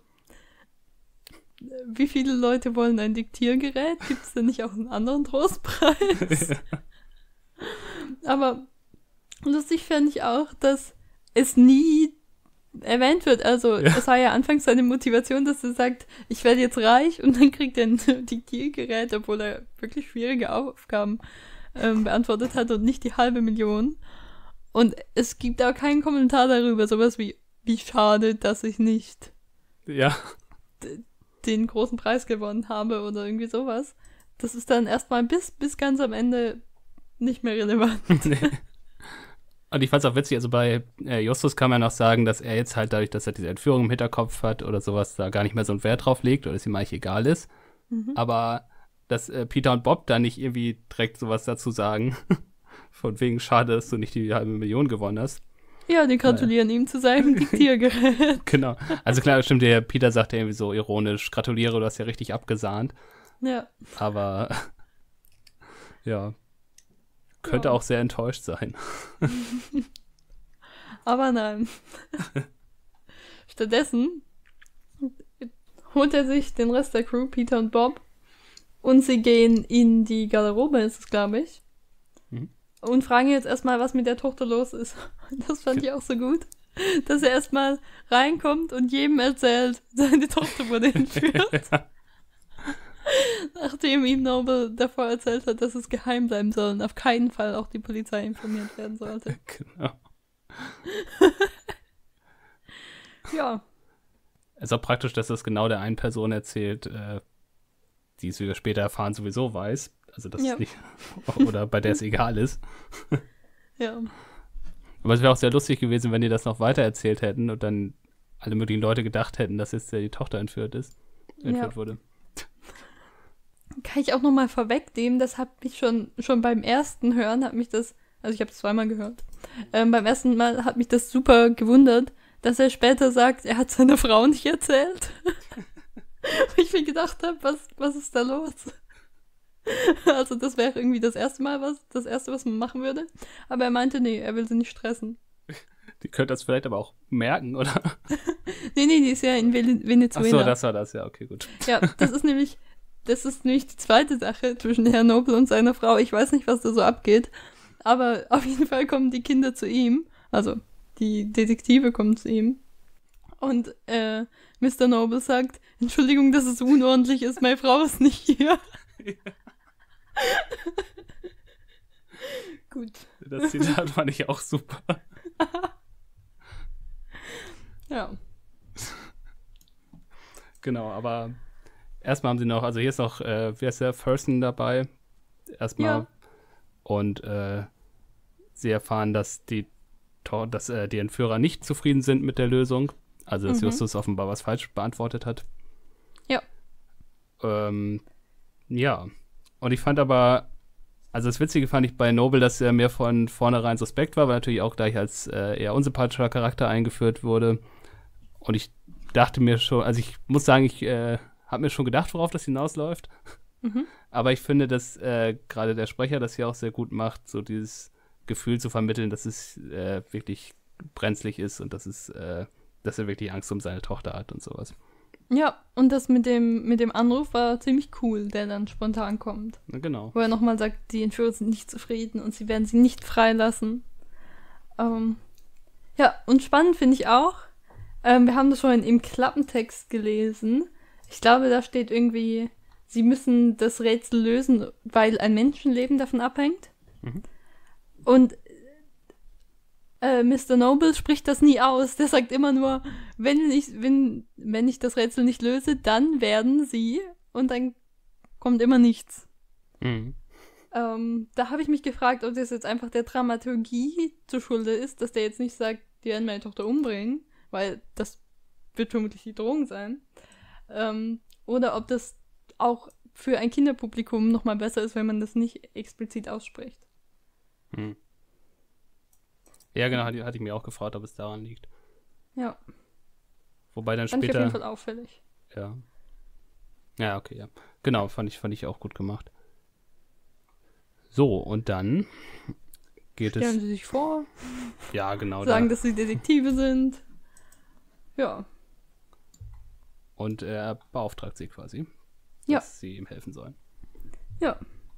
Speaker 2: wie viele Leute wollen ein Diktiergerät? Gibt es denn nicht auch einen anderen Trostpreis?
Speaker 1: Ja.
Speaker 2: Aber lustig fände ich auch, dass es nie erwähnt wird. Also
Speaker 1: Ja.
Speaker 2: es war ja anfangs seine Motivation, dass er sagt, ich werde jetzt reich und dann kriegt er ein Diktiergerät, obwohl er wirklich schwierige Aufgaben ähm, beantwortet hat und nicht die halbe Million. Und es gibt auch keinen Kommentar darüber, sowas wie, wie schade, dass ich nicht
Speaker 1: Ja.
Speaker 2: den großen Preis gewonnen habe oder irgendwie sowas. Das ist dann erstmal bis, bis ganz am Ende nicht mehr relevant.
Speaker 1: Nee. Und ich fand's auch witzig, also bei äh, Justus kann man noch sagen, dass er jetzt halt dadurch, dass er diese Entführung im Hinterkopf hat oder sowas, da gar nicht mehr so einen Wert drauf legt oder es ihm eigentlich egal ist.
Speaker 2: Mhm.
Speaker 1: Aber dass äh, Peter und Bob da nicht irgendwie direkt sowas dazu sagen, von wegen schade, dass du nicht die halbe Million gewonnen hast.
Speaker 2: Ja, die gratulieren ihm zu seinem Diktiergerät.
Speaker 1: Genau. Also klar, stimmt, der Peter sagt ja irgendwie so ironisch, gratuliere, du hast ja richtig abgesahnt.
Speaker 2: Ja.
Speaker 1: Aber ja, könnte
Speaker 2: Ja.
Speaker 1: auch sehr enttäuscht sein.
Speaker 2: Aber nein. Stattdessen holt er sich den Rest der Crew, Peter und Bob, und sie gehen in die Garderobe, ist es, glaube ich.
Speaker 1: Mhm.
Speaker 2: Und fragen jetzt erstmal, was mit der Tochter los ist. Das fand ich auch so gut, dass er erstmal reinkommt und jedem erzählt, seine Tochter wurde entführt.
Speaker 1: Ja.
Speaker 2: Nachdem ihm Noble davor erzählt hat, dass es geheim bleiben soll und auf keinen Fall auch die Polizei informiert werden sollte.
Speaker 1: Genau.
Speaker 2: Ja,
Speaker 1: ist auch praktisch, dass das genau der einen Person erzählt, äh, die es, wie wir später erfahren, sowieso weiß. Also das
Speaker 2: Ja.
Speaker 1: ist nicht, oder bei der es egal ist.
Speaker 2: ja.
Speaker 1: Aber es wäre auch sehr lustig gewesen, wenn die das noch weiter erzählt hätten und dann alle möglichen Leute gedacht hätten, dass jetzt die Tochter entführt ist, entführt
Speaker 2: Ja.
Speaker 1: wurde.
Speaker 2: Kann ich auch nochmal vorwegnehmen, das hat mich schon, schon beim ersten Hören, hat mich das, also ich habe es zweimal gehört, ähm, beim ersten Mal hat mich das super gewundert, dass er später sagt, er hat seiner Frau nicht erzählt. Wo ich mir gedacht habe, was, was ist da los? Also das wäre irgendwie das erste Mal, was, das erste, was man machen würde. Aber er meinte, nee, er will sie nicht stressen.
Speaker 1: Die könnte das vielleicht aber auch merken, oder?
Speaker 2: Nee, nee, die ist ja in Ven-
Speaker 1: Ach
Speaker 2: Venezuela.
Speaker 1: so, das war das, ja, okay, gut.
Speaker 2: Ja, das ist nämlich, das ist nämlich die zweite Sache zwischen Herrn Noble und seiner Frau. Ich weiß nicht, was da so abgeht, aber auf jeden Fall kommen die Kinder zu ihm, also die Detektive kommen zu ihm Und äh, Mister Noble sagt, Entschuldigung, dass es unordentlich ist, meine Frau ist nicht hier. Ja. Gut.
Speaker 1: Das Zitat fand ich auch super.
Speaker 2: Ja.
Speaker 1: Genau, aber erstmal haben sie noch, also hier ist noch, äh, wie heißt der, Thurston dabei. Erstmal.
Speaker 2: Ja.
Speaker 1: Und äh, sie erfahren, dass die, dass, äh, die Entführer nicht zufrieden sind mit der Lösung. Also, dass mhm. Justus offenbar was falsch beantwortet hat.
Speaker 2: Ja.
Speaker 1: Ähm, ja. Und ich fand aber, also das Witzige fand ich bei Noble, dass er mir von vornherein suspekt war, weil natürlich auch gleich als äh, eher unsympathischer Charakter eingeführt wurde. Und ich dachte mir schon, also ich muss sagen, ich äh, habe mir schon gedacht, worauf das hinausläuft.
Speaker 2: Mhm.
Speaker 1: Aber ich finde, dass äh, gerade der Sprecher das hier auch sehr gut macht, so dieses Gefühl zu vermitteln, dass es äh, wirklich brenzlig ist und dass es, äh, dass er wirklich Angst um seine Tochter hat und sowas.
Speaker 2: Ja, und das mit dem, mit dem Anruf war ziemlich cool, der dann spontan kommt.
Speaker 1: Na, genau.
Speaker 2: Wo er nochmal sagt, die Entführer sind nicht zufrieden und sie werden sie nicht freilassen. Ähm, ja, und spannend finde ich auch, ähm, wir haben das schon im Klappentext gelesen. Ich glaube, da steht irgendwie, sie müssen das Rätsel lösen, weil ein Menschenleben davon abhängt.
Speaker 1: Mhm.
Speaker 2: Und äh, Mister Noble spricht das nie aus. Der sagt immer nur, wenn ich, wenn, wenn ich das Rätsel nicht löse, dann werden sie. Und dann kommt immer nichts.
Speaker 1: Mhm.
Speaker 2: Ähm, da habe ich mich gefragt, ob das jetzt einfach der Dramaturgie zu Schulde ist, dass der jetzt nicht sagt, die werden meine Tochter umbringen, weil das wird vermutlich die Drohung sein. Ähm, oder ob das auch für ein Kinderpublikum nochmal besser ist, wenn man das nicht explizit ausspricht.
Speaker 1: Hm. Ja, genau, hatte, hatte ich mir auch gefragt, ob es daran liegt.
Speaker 2: Ja.
Speaker 1: Wobei dann
Speaker 2: fand
Speaker 1: später...
Speaker 2: Fand ich auf jeden Fall auffällig.
Speaker 1: Ja. Ja, okay, ja. Genau, fand ich, fand ich auch gut gemacht. So, und dann geht
Speaker 2: Stellen
Speaker 1: es...
Speaker 2: sie sich vor.
Speaker 1: Ja, genau.
Speaker 2: Sagen,
Speaker 1: da.
Speaker 2: dass sie Detektive sind. Ja.
Speaker 1: Und er beauftragt sie quasi,
Speaker 2: Ja.
Speaker 1: dass sie ihm helfen sollen.
Speaker 2: Ja.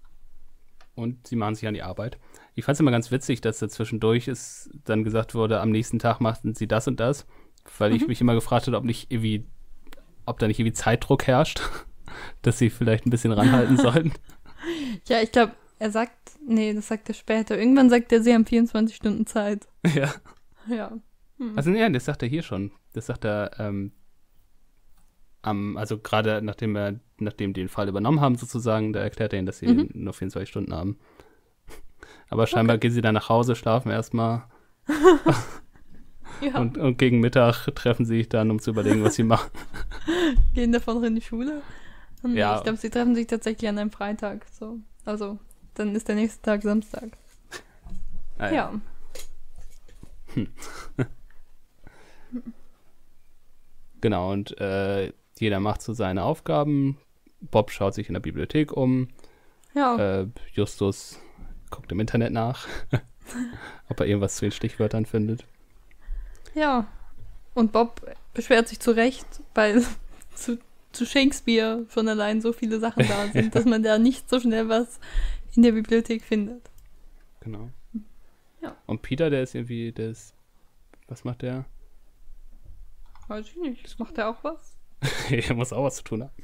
Speaker 1: Und sie machen sich an die Arbeit. Ich fand es immer ganz witzig, dass da zwischendurch ist dann gesagt wurde, am nächsten Tag machten sie das und das, weil mhm. ich mich immer gefragt habe, ob nicht irgendwie, ob da nicht irgendwie Zeitdruck herrscht, dass sie vielleicht ein bisschen ranhalten sollten.
Speaker 2: Ja, ich glaube, er sagt, nee, das sagt er später. Irgendwann sagt er, sie haben vierundzwanzig Stunden Zeit.
Speaker 1: Ja.
Speaker 2: Ja. Hm.
Speaker 1: Also nee, das sagt er hier schon. Das sagt er, ähm, am, also gerade nachdem er, nachdem die den Fall übernommen haben sozusagen, da erklärt er ihnen, dass sie mhm. nur vierundzwanzig Stunden haben. Aber scheinbar okay. gehen sie dann nach Hause, schlafen erstmal.
Speaker 2: Ja.
Speaker 1: Und, und gegen Mittag treffen sie sich dann, um zu überlegen, was sie machen.
Speaker 2: Gehen davon noch in die Schule? Und
Speaker 1: ja.
Speaker 2: Ich glaube, sie treffen sich tatsächlich an einem Freitag. So. Also, dann ist der nächste Tag Samstag.
Speaker 1: Ah, ja.
Speaker 2: ja.
Speaker 1: Hm. Genau, und äh, jeder macht so seine Aufgaben. Bob schaut sich in der Bibliothek um.
Speaker 2: Ja.
Speaker 1: Äh, Justus guckt im Internet nach, ob er irgendwas zu den Stichwörtern findet.
Speaker 2: Ja. Und Bob beschwert sich zu Recht, weil zu, zu Shakespeare schon allein so viele Sachen da sind, ja. dass man da nicht so schnell was in der Bibliothek findet.
Speaker 1: Genau.
Speaker 2: Ja.
Speaker 1: Und Peter, der ist irgendwie, der ist, was macht der?
Speaker 2: Weiß ich nicht. Macht er auch was?
Speaker 1: Er muss auch was zu tun haben.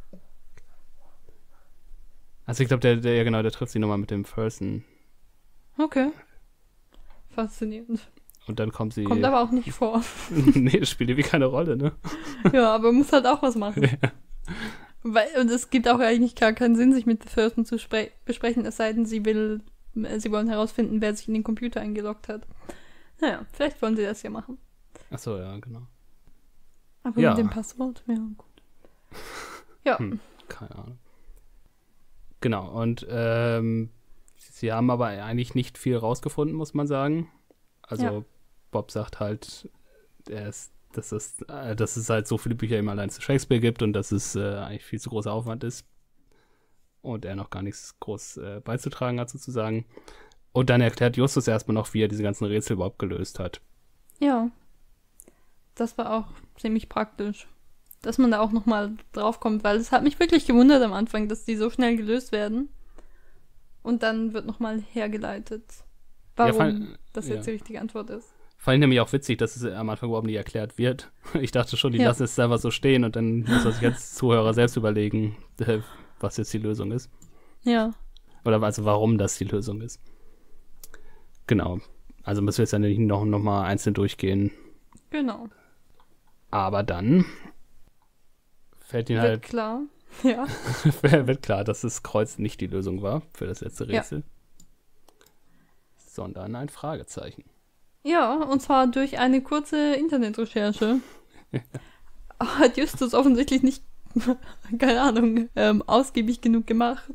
Speaker 1: Also ich glaube, der, der, ja genau, der trifft sich nochmal mit dem Thurston.
Speaker 2: Okay. Faszinierend.
Speaker 1: Und dann kommt sie...
Speaker 2: Kommt aber auch nicht vor.
Speaker 1: Nee, das spielt irgendwie keine Rolle, ne?
Speaker 2: Ja, aber muss halt auch was machen.
Speaker 1: Ja.
Speaker 2: Weil, und es gibt auch eigentlich gar keinen Sinn, sich mit Thurston zu spre- besprechen, es sei denn, sie will, sie wollen herausfinden, wer sich in den Computer eingeloggt hat. Naja, vielleicht wollen sie das ja machen.
Speaker 1: Ach so, ja, genau.
Speaker 2: Aber
Speaker 1: ja.
Speaker 2: mit dem Passwort, ja, gut. Ja.
Speaker 1: Hm, keine Ahnung. Genau, und ähm, sie haben aber eigentlich nicht viel rausgefunden, muss man sagen. Also
Speaker 2: ja.
Speaker 1: Bob sagt halt, er ist, dass, es, äh, dass es halt so viele Bücher eben allein zu Shakespeare gibt und dass es äh, eigentlich viel zu großer Aufwand ist. Und er noch gar nichts groß äh, beizutragen hat, sozusagen. Und dann erklärt Justus erstmal noch, wie er diese ganzen Rätsel überhaupt gelöst hat.
Speaker 2: Ja. Das war auch ziemlich praktisch. Dass man da auch nochmal draufkommt, weil es hat mich wirklich gewundert am Anfang, dass die so schnell gelöst werden. Und dann wird nochmal hergeleitet, warum
Speaker 1: ja, fand,
Speaker 2: das
Speaker 1: ja.
Speaker 2: jetzt die richtige Antwort ist.
Speaker 1: Fand ich nämlich auch witzig, dass es am Anfang überhaupt nicht erklärt wird. Ich dachte schon, die
Speaker 2: Ja.
Speaker 1: lassen es einfach so stehen und dann muss man sich als Zuhörer selbst überlegen, äh, was jetzt die Lösung ist.
Speaker 2: Ja.
Speaker 1: Oder also warum das die Lösung ist. Genau. Also müssen wir jetzt ja nicht noch, noch mal einzeln durchgehen.
Speaker 2: Genau.
Speaker 1: Aber dann fällt ihnen
Speaker 2: Wird
Speaker 1: halt
Speaker 2: klar. Ja.
Speaker 1: wird klar, dass das Kreuz nicht die Lösung war für das letzte Rätsel. Ja. Sondern ein Fragezeichen.
Speaker 2: Ja, und zwar durch eine kurze Internetrecherche. Hat Justus offensichtlich nicht, keine Ahnung, ähm, ausgiebig genug gemacht.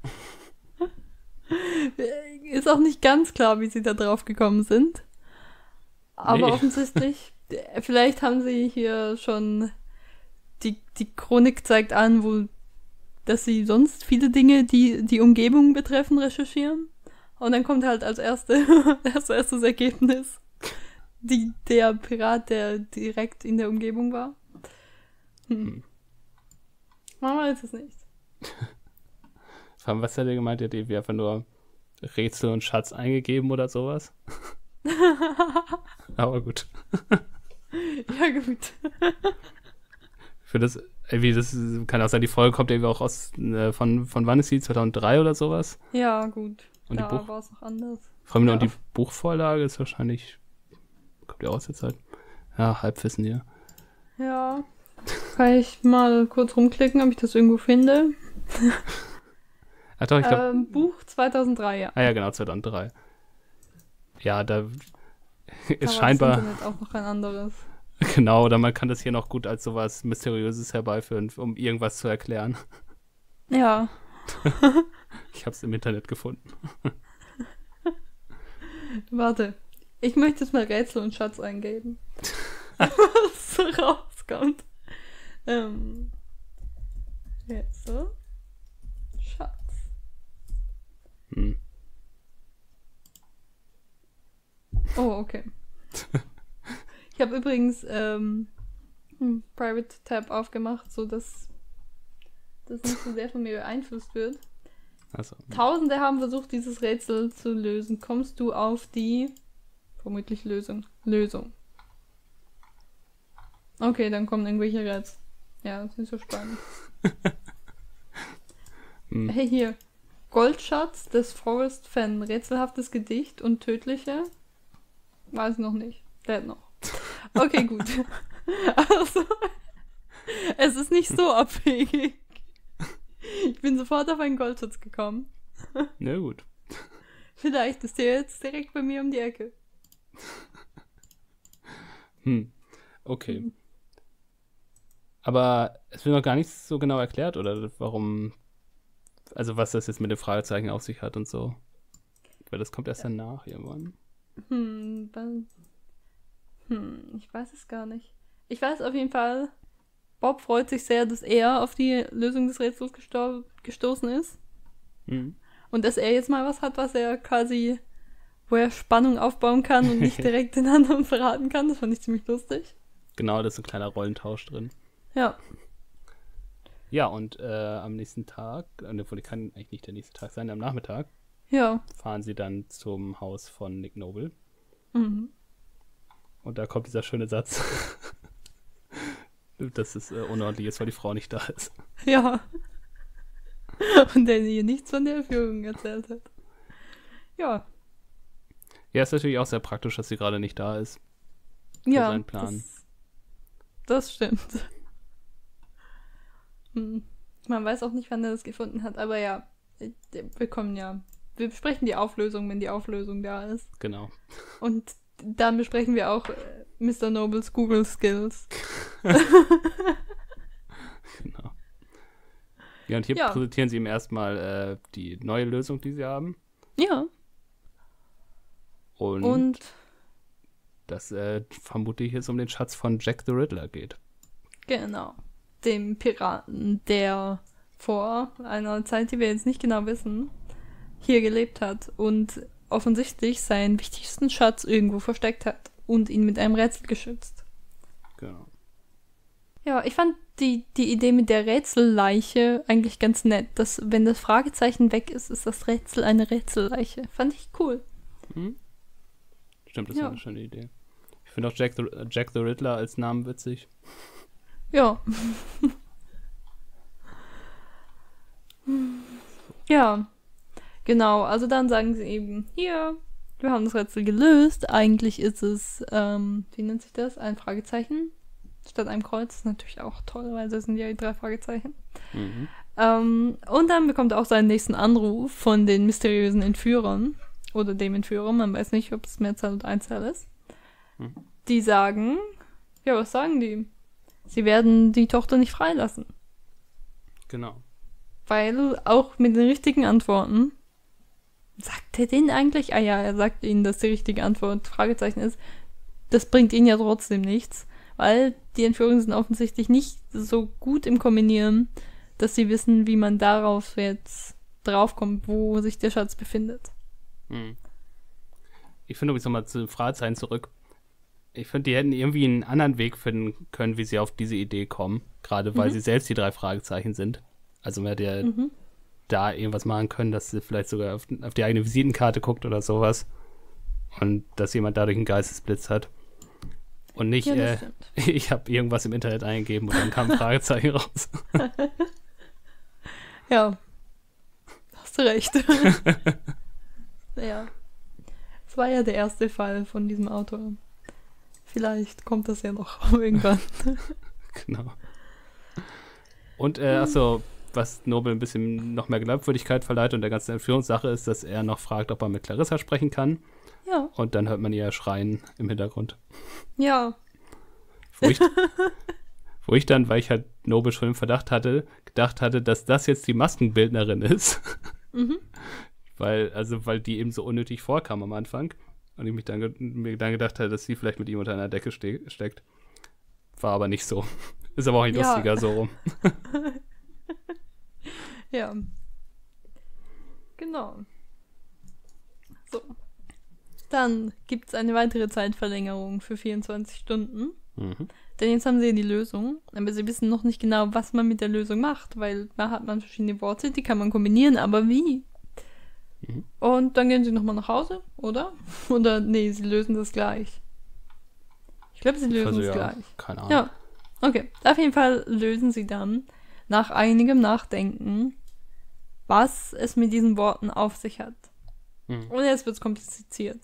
Speaker 2: Ist auch nicht ganz klar, wie sie da drauf gekommen sind. Aber
Speaker 1: Nee.
Speaker 2: offensichtlich, vielleicht haben sie hier schon, die, die Chronik zeigt an, wo, dass sie sonst viele Dinge, die die Umgebung betreffen, recherchieren. Und dann kommt halt als erste, als erstes Ergebnis die, der Pirat, der direkt in der Umgebung war. Hm.
Speaker 1: Hm.
Speaker 2: Man weiß es nicht.
Speaker 1: Vor allem, was hat er gemeint? Er hat irgendwie einfach nur Rätsel und Schatz eingegeben oder sowas. Aber gut.
Speaker 2: Ja, gut.
Speaker 1: Für das, irgendwie, das kann auch sein, die Folge kommt irgendwie auch aus, äh, von, von wann ist sie? zweitausenddrei oder sowas?
Speaker 2: Ja, gut.
Speaker 1: Und
Speaker 2: da
Speaker 1: die Buch-
Speaker 2: war es noch anders.
Speaker 1: Vor allem
Speaker 2: Ja.
Speaker 1: und die Buchvorlage ist wahrscheinlich, kommt ja aus der Zeit. Ja, Halbwissen hier.
Speaker 2: Ja. Kann ich mal kurz rumklicken, ob ich das irgendwo finde.
Speaker 1: Ach doch, ich glaube,
Speaker 2: Ähm, Buch zweitausenddrei, ja.
Speaker 1: ah ja, genau, zweitausenddrei. Ja, da
Speaker 2: Da
Speaker 1: ist
Speaker 2: war
Speaker 1: scheinbar,
Speaker 2: das Internet auch noch ein anderes.
Speaker 1: genau, oder man kann das hier noch gut als sowas Mysteriöses herbeiführen, um irgendwas zu erklären.
Speaker 2: Ja.
Speaker 1: Ich habe es im Internet gefunden.
Speaker 2: Warte. Ich möchte jetzt mal Rätsel und Schatz eingeben. Was so rauskommt. Ähm. Rätsel. Schatz.
Speaker 1: Hm.
Speaker 2: Oh, okay. Ich habe übrigens ähm, einen Private Tab aufgemacht, sodass das nicht so sehr von mir beeinflusst wird.
Speaker 1: Also,
Speaker 2: Tausende haben versucht, dieses Rätsel zu lösen. Kommst du auf die vermutlich Lösung? Lösung. Okay, dann kommen irgendwelche Rätsel. Ja, das ist nicht so spannend.
Speaker 1: hm.
Speaker 2: Hey, hier. Goldschatz des Forest Fan. Rätselhaftes Gedicht und tödliche? Weiß noch nicht. Der hat noch. Okay, gut. Also, es ist nicht so abwegig. Ich bin sofort auf einen Goldschatz gekommen.
Speaker 1: Na gut.
Speaker 2: Vielleicht ist der jetzt direkt bei mir um die Ecke.
Speaker 1: Hm. Okay.
Speaker 2: Mhm.
Speaker 1: Aber es wird noch gar nicht so genau erklärt, oder warum, also was das jetzt mit dem Fragezeichen auf sich hat und so. Weil das kommt erst danach irgendwann.
Speaker 2: Hm, dann, hm, ich weiß es gar nicht. Ich weiß auf jeden Fall, Bob freut sich sehr, dass er auf die Lösung des Rätsels gesto- gestoßen ist.
Speaker 1: Hm.
Speaker 2: Und dass er jetzt mal was hat, was er quasi, wo er Spannung aufbauen kann und nicht direkt den anderen verraten kann. Das fand ich ziemlich lustig.
Speaker 1: Genau, da ist ein kleiner Rollentausch drin.
Speaker 2: Ja.
Speaker 1: Ja, und äh, am nächsten Tag, obwohl kann eigentlich nicht der nächste Tag sein, am Nachmittag,
Speaker 2: Ja.
Speaker 1: fahren sie dann zum Haus von Nick Noble.
Speaker 2: Mhm.
Speaker 1: Und da kommt dieser schöne Satz, dass es äh, unordentlich ist, weil die Frau nicht da ist.
Speaker 2: Ja. Und der ihr nichts von der Führung erzählt hat. Ja.
Speaker 1: Ja, ist natürlich auch sehr praktisch, dass sie gerade nicht da ist. Für
Speaker 2: Ja.
Speaker 1: seinen Plan.
Speaker 2: Das, das stimmt. Hm. Man weiß auch nicht, wann er das gefunden hat, aber ja, wir kommen ja. Wir besprechen die Auflösung, wenn die Auflösung da ist.
Speaker 1: Genau.
Speaker 2: Und dann besprechen wir auch äh, Mister Nobles Google Skills.
Speaker 1: Genau. Ja, und hier
Speaker 2: Ja.
Speaker 1: präsentieren sie ihm erstmal äh, die neue Lösung, die sie haben.
Speaker 2: Ja.
Speaker 1: Und,
Speaker 2: Und
Speaker 1: dass äh, vermutlich es um den Schatz von Jack the Riddler geht.
Speaker 2: genau. Dem Piraten, der vor einer Zeit, die wir jetzt nicht genau wissen, hier gelebt hat und offensichtlich seinen wichtigsten Schatz irgendwo versteckt hat und ihn mit einem Rätsel geschützt.
Speaker 1: Genau.
Speaker 2: Ja, ich fand die, die Idee mit der Rätselleiche eigentlich ganz nett. Dass, wenn das Fragezeichen weg ist, ist das Rätsel eine Rätselleiche. Fand ich cool.
Speaker 1: Hm? Stimmt, das
Speaker 2: Ja.
Speaker 1: war eine schöne Idee. finde auch Jack the, Jack the Riddler als Namen witzig.
Speaker 2: Ja. Ja, genau. Also dann sagen sie eben, hier, wir haben das Rätsel gelöst. Eigentlich ist es, ähm, wie nennt sich das? Ein Fragezeichen statt einem Kreuz. Das ist natürlich auch toll, weil das sind ja die drei Fragezeichen.
Speaker 1: Mhm.
Speaker 2: Ähm, und dann bekommt er auch seinen nächsten Anruf von den mysteriösen Entführern. Oder dem Entführer, man weiß nicht, ob es Mehrzahl oder Einzahl ist.
Speaker 1: Mhm.
Speaker 2: Die sagen, ja, was sagen die? Sie werden die Tochter nicht freilassen.
Speaker 1: Genau.
Speaker 2: Weil auch mit den richtigen Antworten, sagt er denen eigentlich? Ah ja, er sagt ihnen, dass die richtige Antwort Fragezeichen ist. Das bringt ihnen ja trotzdem nichts, weil die Entführungen sind offensichtlich nicht so gut im Kombinieren, dass sie wissen, wie man darauf jetzt draufkommt, wo sich der Schatz befindet.
Speaker 1: Hm. Ich finde übrigens nochmal zu den Fragezeichen zurück. Ich finde, die hätten irgendwie einen anderen Weg finden können, wie sie auf diese Idee kommen. Gerade weil
Speaker 2: Mhm.
Speaker 1: sie selbst die drei Fragezeichen sind. Also man hätte ja
Speaker 2: Mhm.
Speaker 1: da irgendwas machen können, dass sie vielleicht sogar auf, auf die eigene Visitenkarte guckt oder sowas. Und dass jemand dadurch einen Geistesblitz hat. Und nicht,
Speaker 2: Ja, das
Speaker 1: äh,
Speaker 2: stimmt.
Speaker 1: ich habe irgendwas im Internet eingegeben und dann kam ein Fragezeichen raus.
Speaker 2: Ja, hast du recht. Ja. Das war ja der erste Fall von diesem Autor. Vielleicht kommt das ja noch irgendwann.
Speaker 1: Genau. Und, äh, achso, was Nobel ein bisschen noch mehr Glaubwürdigkeit verleiht und der ganzen Entführungssache ist, dass er noch fragt, ob er mit Clarissa sprechen kann.
Speaker 2: Ja.
Speaker 1: Und dann hört man ihr schreien im Hintergrund.
Speaker 2: Ja.
Speaker 1: Wo ich, wo ich dann, weil ich halt Nobel schon im Verdacht hatte, gedacht hatte, dass das jetzt die Maskenbildnerin ist.
Speaker 2: Mhm.
Speaker 1: Weil, also, weil die eben so unnötig vorkam am Anfang. Und ich mich dann, ge- mir dann gedacht hatte, dass sie vielleicht mit ihm unter einer Decke ste steckt. War aber nicht so. Ist aber auch nicht
Speaker 2: Ja.
Speaker 1: lustiger so rum.
Speaker 2: Ja. Genau. So. Dann gibt es eine weitere Zeitverlängerung für vierundzwanzig Stunden.
Speaker 1: Mhm.
Speaker 2: Denn jetzt haben sie ja die Lösung. Aber sie wissen noch nicht genau, was man mit der Lösung macht. Weil da hat man verschiedene Worte, die kann man kombinieren, aber wie?
Speaker 1: Mhm.
Speaker 2: Und dann gehen sie nochmal nach Hause, oder? Oder nee, sie lösen das gleich. Ich glaube, sie lösen
Speaker 1: Also,
Speaker 2: es
Speaker 1: ja,
Speaker 2: gleich.
Speaker 1: keine Ahnung.
Speaker 2: Ja, okay. Auf jeden Fall lösen sie dann nach einigem Nachdenken, was es mit diesen Worten auf sich hat.
Speaker 1: Mhm.
Speaker 2: Und jetzt wird es kompliziert.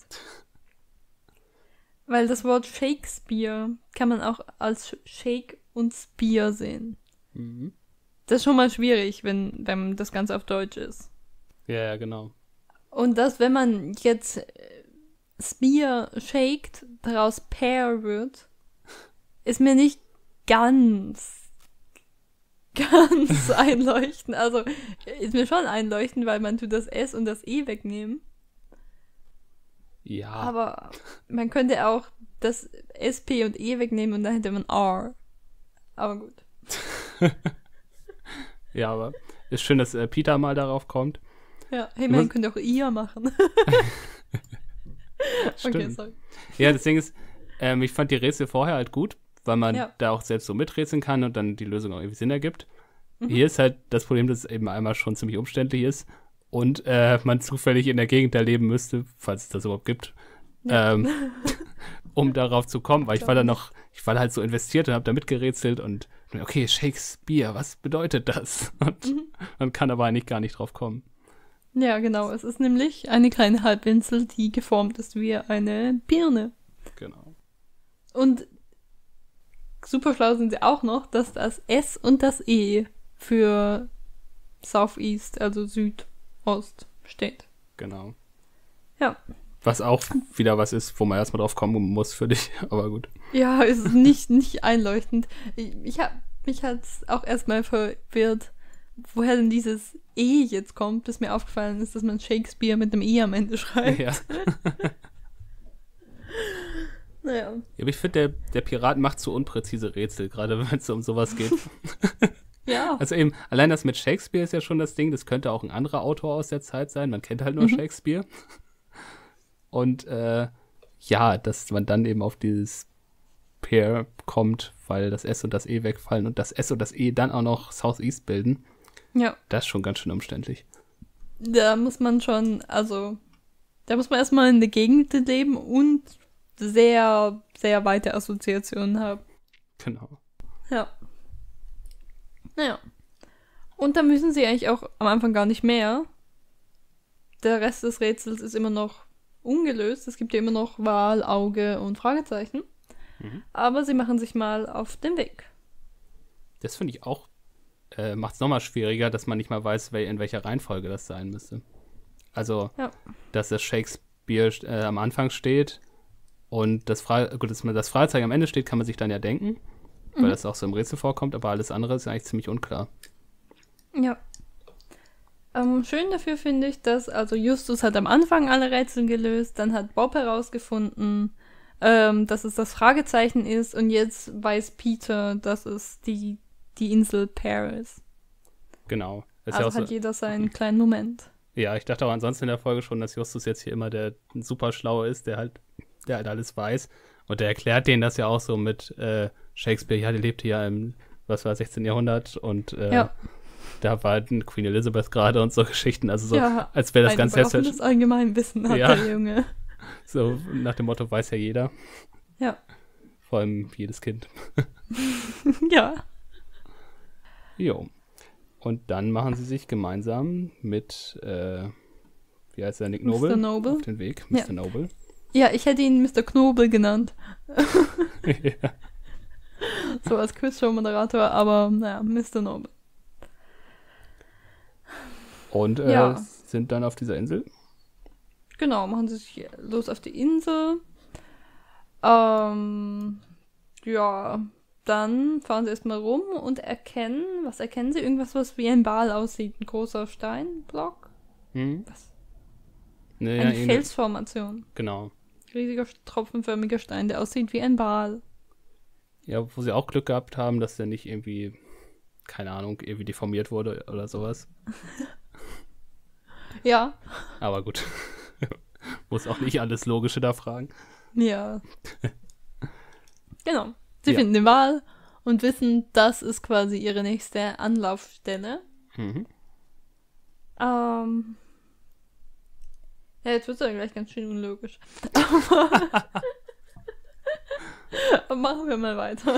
Speaker 2: Weil das Wort Shakespeare kann man auch als Shake und Spear sehen.
Speaker 1: Mhm.
Speaker 2: Das ist schon mal schwierig, wenn, wenn das Ganze auf Deutsch ist.
Speaker 1: Ja, ja, genau.
Speaker 2: Und dass, wenn man jetzt äh, Spear shakt, daraus Pear wird, ist mir nicht ganz, ganz einleuchtend. Also ist mir schon einleuchtend, weil man tut das S und das E wegnehmen.
Speaker 1: Ja.
Speaker 2: Aber man könnte auch das S, P und E wegnehmen und dann hätte man R. Aber gut.
Speaker 1: Ja, aber ist schön, dass äh, Peter mal darauf kommt.
Speaker 2: Ja, hey, man
Speaker 1: muss-
Speaker 2: könnte auch ihr machen. Okay,
Speaker 1: Stimmt.
Speaker 2: sorry.
Speaker 1: Ja, das Ding ist, ähm, ich fand die Rätsel vorher halt gut, weil man
Speaker 2: Ja.
Speaker 1: da auch selbst so miträtseln kann und dann die Lösung auch irgendwie Sinn ergibt.
Speaker 2: Mhm.
Speaker 1: Hier ist halt das Problem, dass es eben einmal schon ziemlich umständlich ist und äh, man zufällig in der Gegend da leben müsste, falls es das überhaupt gibt,
Speaker 2: Ja.
Speaker 1: ähm, um darauf zu kommen, weil ich war da noch, ich war halt so investiert und habe da mitgerätselt und okay, Shakespeare, was bedeutet das? Und
Speaker 2: Mhm.
Speaker 1: man kann aber eigentlich gar nicht drauf kommen.
Speaker 2: Ja, genau. Es ist nämlich eine kleine Halbinsel, die geformt ist wie eine Birne.
Speaker 1: Genau.
Speaker 2: Und super schlau sind sie auch noch, dass das S und das E für Southeast, also Südost, steht.
Speaker 1: Genau.
Speaker 2: Ja.
Speaker 1: Was auch wieder was ist, wo man erstmal drauf kommen muss für dich, aber gut.
Speaker 2: Ja, es ist nicht, nicht einleuchtend. Ich, ich hab, mich hat's auch erstmal verwirrt, woher denn dieses E jetzt kommt, bis mir aufgefallen ist, dass man Shakespeare mit einem E am Ende schreibt.
Speaker 1: Ja.
Speaker 2: Naja.
Speaker 1: Ja, aber ich finde, der, der Pirat macht so unpräzise Rätsel, gerade wenn es um sowas geht.
Speaker 2: Ja.
Speaker 1: Also eben, allein das mit Shakespeare ist ja schon das Ding, das könnte auch ein anderer Autor aus der Zeit sein, man kennt halt nur
Speaker 2: Mhm.
Speaker 1: Shakespeare. Und äh, ja, dass man dann eben auf dieses Pair kommt, weil das S und das E wegfallen und das S und das E dann auch noch Southeast bilden,
Speaker 2: Ja.
Speaker 1: das ist schon ganz schön umständlich.
Speaker 2: Da muss man schon, also, da muss man erstmal in der Gegend leben und sehr, sehr weite Assoziationen habe.
Speaker 1: Genau.
Speaker 2: Ja. Naja. Und da müssen sie eigentlich auch am Anfang gar nicht mehr. Der Rest des Rätsels ist immer noch ungelöst. Es gibt ja immer noch Wal, Auge und Fragezeichen.
Speaker 1: Mhm.
Speaker 2: Aber sie machen sich mal auf den Weg.
Speaker 1: Das finde ich auch, äh, macht es nochmal schwieriger, dass man nicht mal weiß, wel- in welcher Reihenfolge das sein müsste. Also,
Speaker 2: Ja.
Speaker 1: dass das Shakespeare äh, am Anfang steht und das, Fra gut, dass man das Fragezeichen am Ende steht, kann man sich dann ja denken, weil
Speaker 2: Mhm.
Speaker 1: das auch so im Rätsel vorkommt, aber alles andere ist eigentlich ziemlich unklar.
Speaker 2: Ja. Ähm, schön dafür finde ich, dass also Justus hat am Anfang alle Rätsel gelöst, dann hat Bob herausgefunden, ähm, dass es das Fragezeichen ist und jetzt weiß Peter, dass es die, die Insel Pear ist.
Speaker 1: Genau. Ist
Speaker 2: Also
Speaker 1: ja, auch
Speaker 2: hat
Speaker 1: so,
Speaker 2: jeder seinen kleinen Moment.
Speaker 1: ja, ich dachte auch ansonsten in der Folge schon, dass Justus jetzt hier immer der super Schlaue ist, der halt, der halt alles weiß. Und der erklärt denen das ja auch so mit äh, Shakespeare, ja, der lebte ja im, was war, sechzehnten Jahrhundert und äh,
Speaker 2: Ja.
Speaker 1: da war halt Queen Elizabeth gerade und so Geschichten. Also so,
Speaker 2: Ja,
Speaker 1: als wäre das
Speaker 2: ein
Speaker 1: ganz
Speaker 2: überraschendes
Speaker 1: selbstverständlich.
Speaker 2: Allgemeinwissen hat
Speaker 1: Ja.
Speaker 2: der Junge.
Speaker 1: So nach dem Motto, weiß ja jeder.
Speaker 2: Ja.
Speaker 1: Vor allem jedes Kind.
Speaker 2: Ja.
Speaker 1: Jo. Und dann machen sie sich gemeinsam mit, äh, wie heißt der, Nick Noble?
Speaker 2: Mister Noble.
Speaker 1: Auf den Weg, Mister
Speaker 2: Ja.
Speaker 1: Noble.
Speaker 2: Ja, ich hätte ihn Mister Knobel genannt.
Speaker 1: Ja.
Speaker 2: So als Quizshow-Moderator, aber naja, Mister Noble.
Speaker 1: Und äh,
Speaker 2: Ja.
Speaker 1: sind dann auf dieser Insel.
Speaker 2: Genau, machen sie sich los auf die Insel. Ähm, ja, dann fahren sie erstmal rum und erkennen, was erkennen sie? Irgendwas, was wie ein Wal aussieht. Ein großer Steinblock.
Speaker 1: Hm?
Speaker 2: Was?
Speaker 1: Nee,
Speaker 2: Eine
Speaker 1: ja, irgendwie-
Speaker 2: Felsformation.
Speaker 1: Genau.
Speaker 2: Riesiger tropfenförmiger Stein, der aussieht wie ein Wal.
Speaker 1: Ja, wo sie auch Glück gehabt haben, dass der nicht irgendwie, keine Ahnung, irgendwie deformiert wurde oder sowas.
Speaker 2: Ja,
Speaker 1: Aber gut. Muss auch nicht alles Logische da fragen.
Speaker 2: ja. Genau. Sie
Speaker 1: Ja.
Speaker 2: finden den Wal und wissen, das ist quasi ihre nächste Anlaufstelle.
Speaker 1: Mhm.
Speaker 2: Ähm. Ja, jetzt wird es ja gleich ganz schön unlogisch. Aber machen wir mal weiter.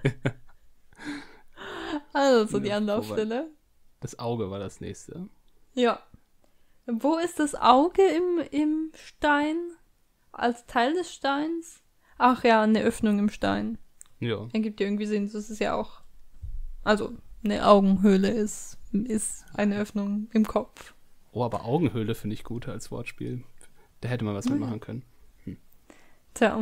Speaker 2: Also, die
Speaker 1: Ja,
Speaker 2: Anlaufstelle.
Speaker 1: Das Auge war das nächste.
Speaker 2: Ja. Wo ist das Auge im, im Stein? Als Teil des Steins? Ach ja, eine Öffnung im Stein.
Speaker 1: Ja.
Speaker 2: Ergibt ja irgendwie Sinn. Das ist ja auch. Also, eine Augenhöhle ist, ist eine Öffnung im Kopf.
Speaker 1: Oh, aber Augenhöhle finde ich gut als Wortspiel. Da hätte man was
Speaker 2: Ja.
Speaker 1: mitmachen können.
Speaker 2: Tja.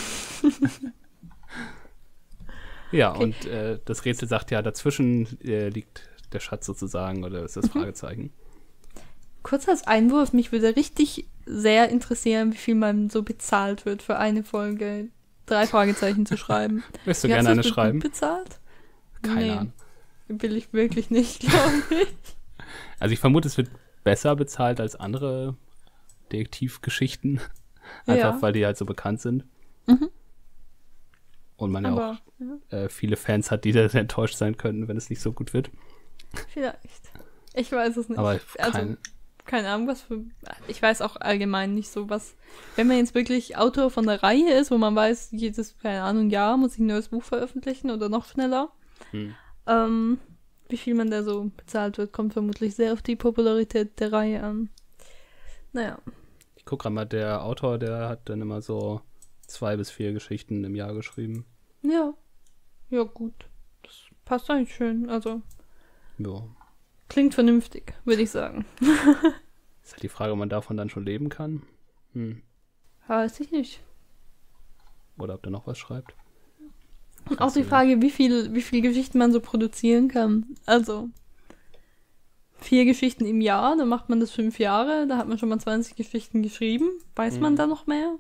Speaker 1: Ja,
Speaker 2: Okay.
Speaker 1: und äh, das Rätsel sagt ja, dazwischen äh, liegt der Schatz sozusagen oder ist das
Speaker 2: Mhm.
Speaker 1: Fragezeichen.
Speaker 2: Kurz als Einwurf, mich würde richtig sehr interessieren, wie viel man so bezahlt wird für eine Folge drei Fragezeichen zu schreiben.
Speaker 1: Möchtest du
Speaker 2: Wie, hast
Speaker 1: gerne eine
Speaker 2: das gut
Speaker 1: schreiben?
Speaker 2: bezahlt?
Speaker 1: Keine
Speaker 2: Nee.
Speaker 1: Ahnung.
Speaker 2: Will ich wirklich nicht, glaube ich.
Speaker 1: Also ich vermute, es wird besser bezahlt als andere Detektivgeschichten. Einfach
Speaker 2: Ja.
Speaker 1: weil die halt so bekannt sind.
Speaker 2: Mhm.
Speaker 1: Und man ja
Speaker 2: Aber ja,
Speaker 1: auch äh, viele Fans hat, die da enttäuscht sein könnten, wenn es nicht so gut wird.
Speaker 2: vielleicht. Ich weiß es nicht.
Speaker 1: Aber
Speaker 2: also,
Speaker 1: kein,
Speaker 2: keine Ahnung, was für. Ich weiß auch allgemein nicht so, was. Wenn man jetzt wirklich Autor von der Reihe ist, wo man weiß, jedes, keine Ahnung, Jahr muss ich ein neues Buch veröffentlichen oder noch schneller,
Speaker 1: hm.
Speaker 2: ähm, wie viel man da so bezahlt wird, kommt vermutlich sehr auf die Popularität der Reihe an. Naja.
Speaker 1: Ich gucke gerade mal, der Autor, der hat dann immer so zwei bis vier Geschichten im Jahr geschrieben.
Speaker 2: Ja. Ja, gut. Das passt eigentlich schön. Also,
Speaker 1: Ja.
Speaker 2: klingt vernünftig, würde ich sagen.
Speaker 1: Ist halt die Frage, ob man davon dann schon leben kann. Hm.
Speaker 2: Weiß ich nicht.
Speaker 1: Oder ob der noch was schreibt.
Speaker 2: Und auch
Speaker 1: Weiß
Speaker 2: die
Speaker 1: ich
Speaker 2: Frage, wie viel, wie viel Geschichten man so produzieren kann. Also, vier Geschichten im Jahr, dann macht man das fünf Jahre, da hat man schon mal zwanzig Geschichten geschrieben. Weiß man
Speaker 1: Mhm.
Speaker 2: da noch mehr?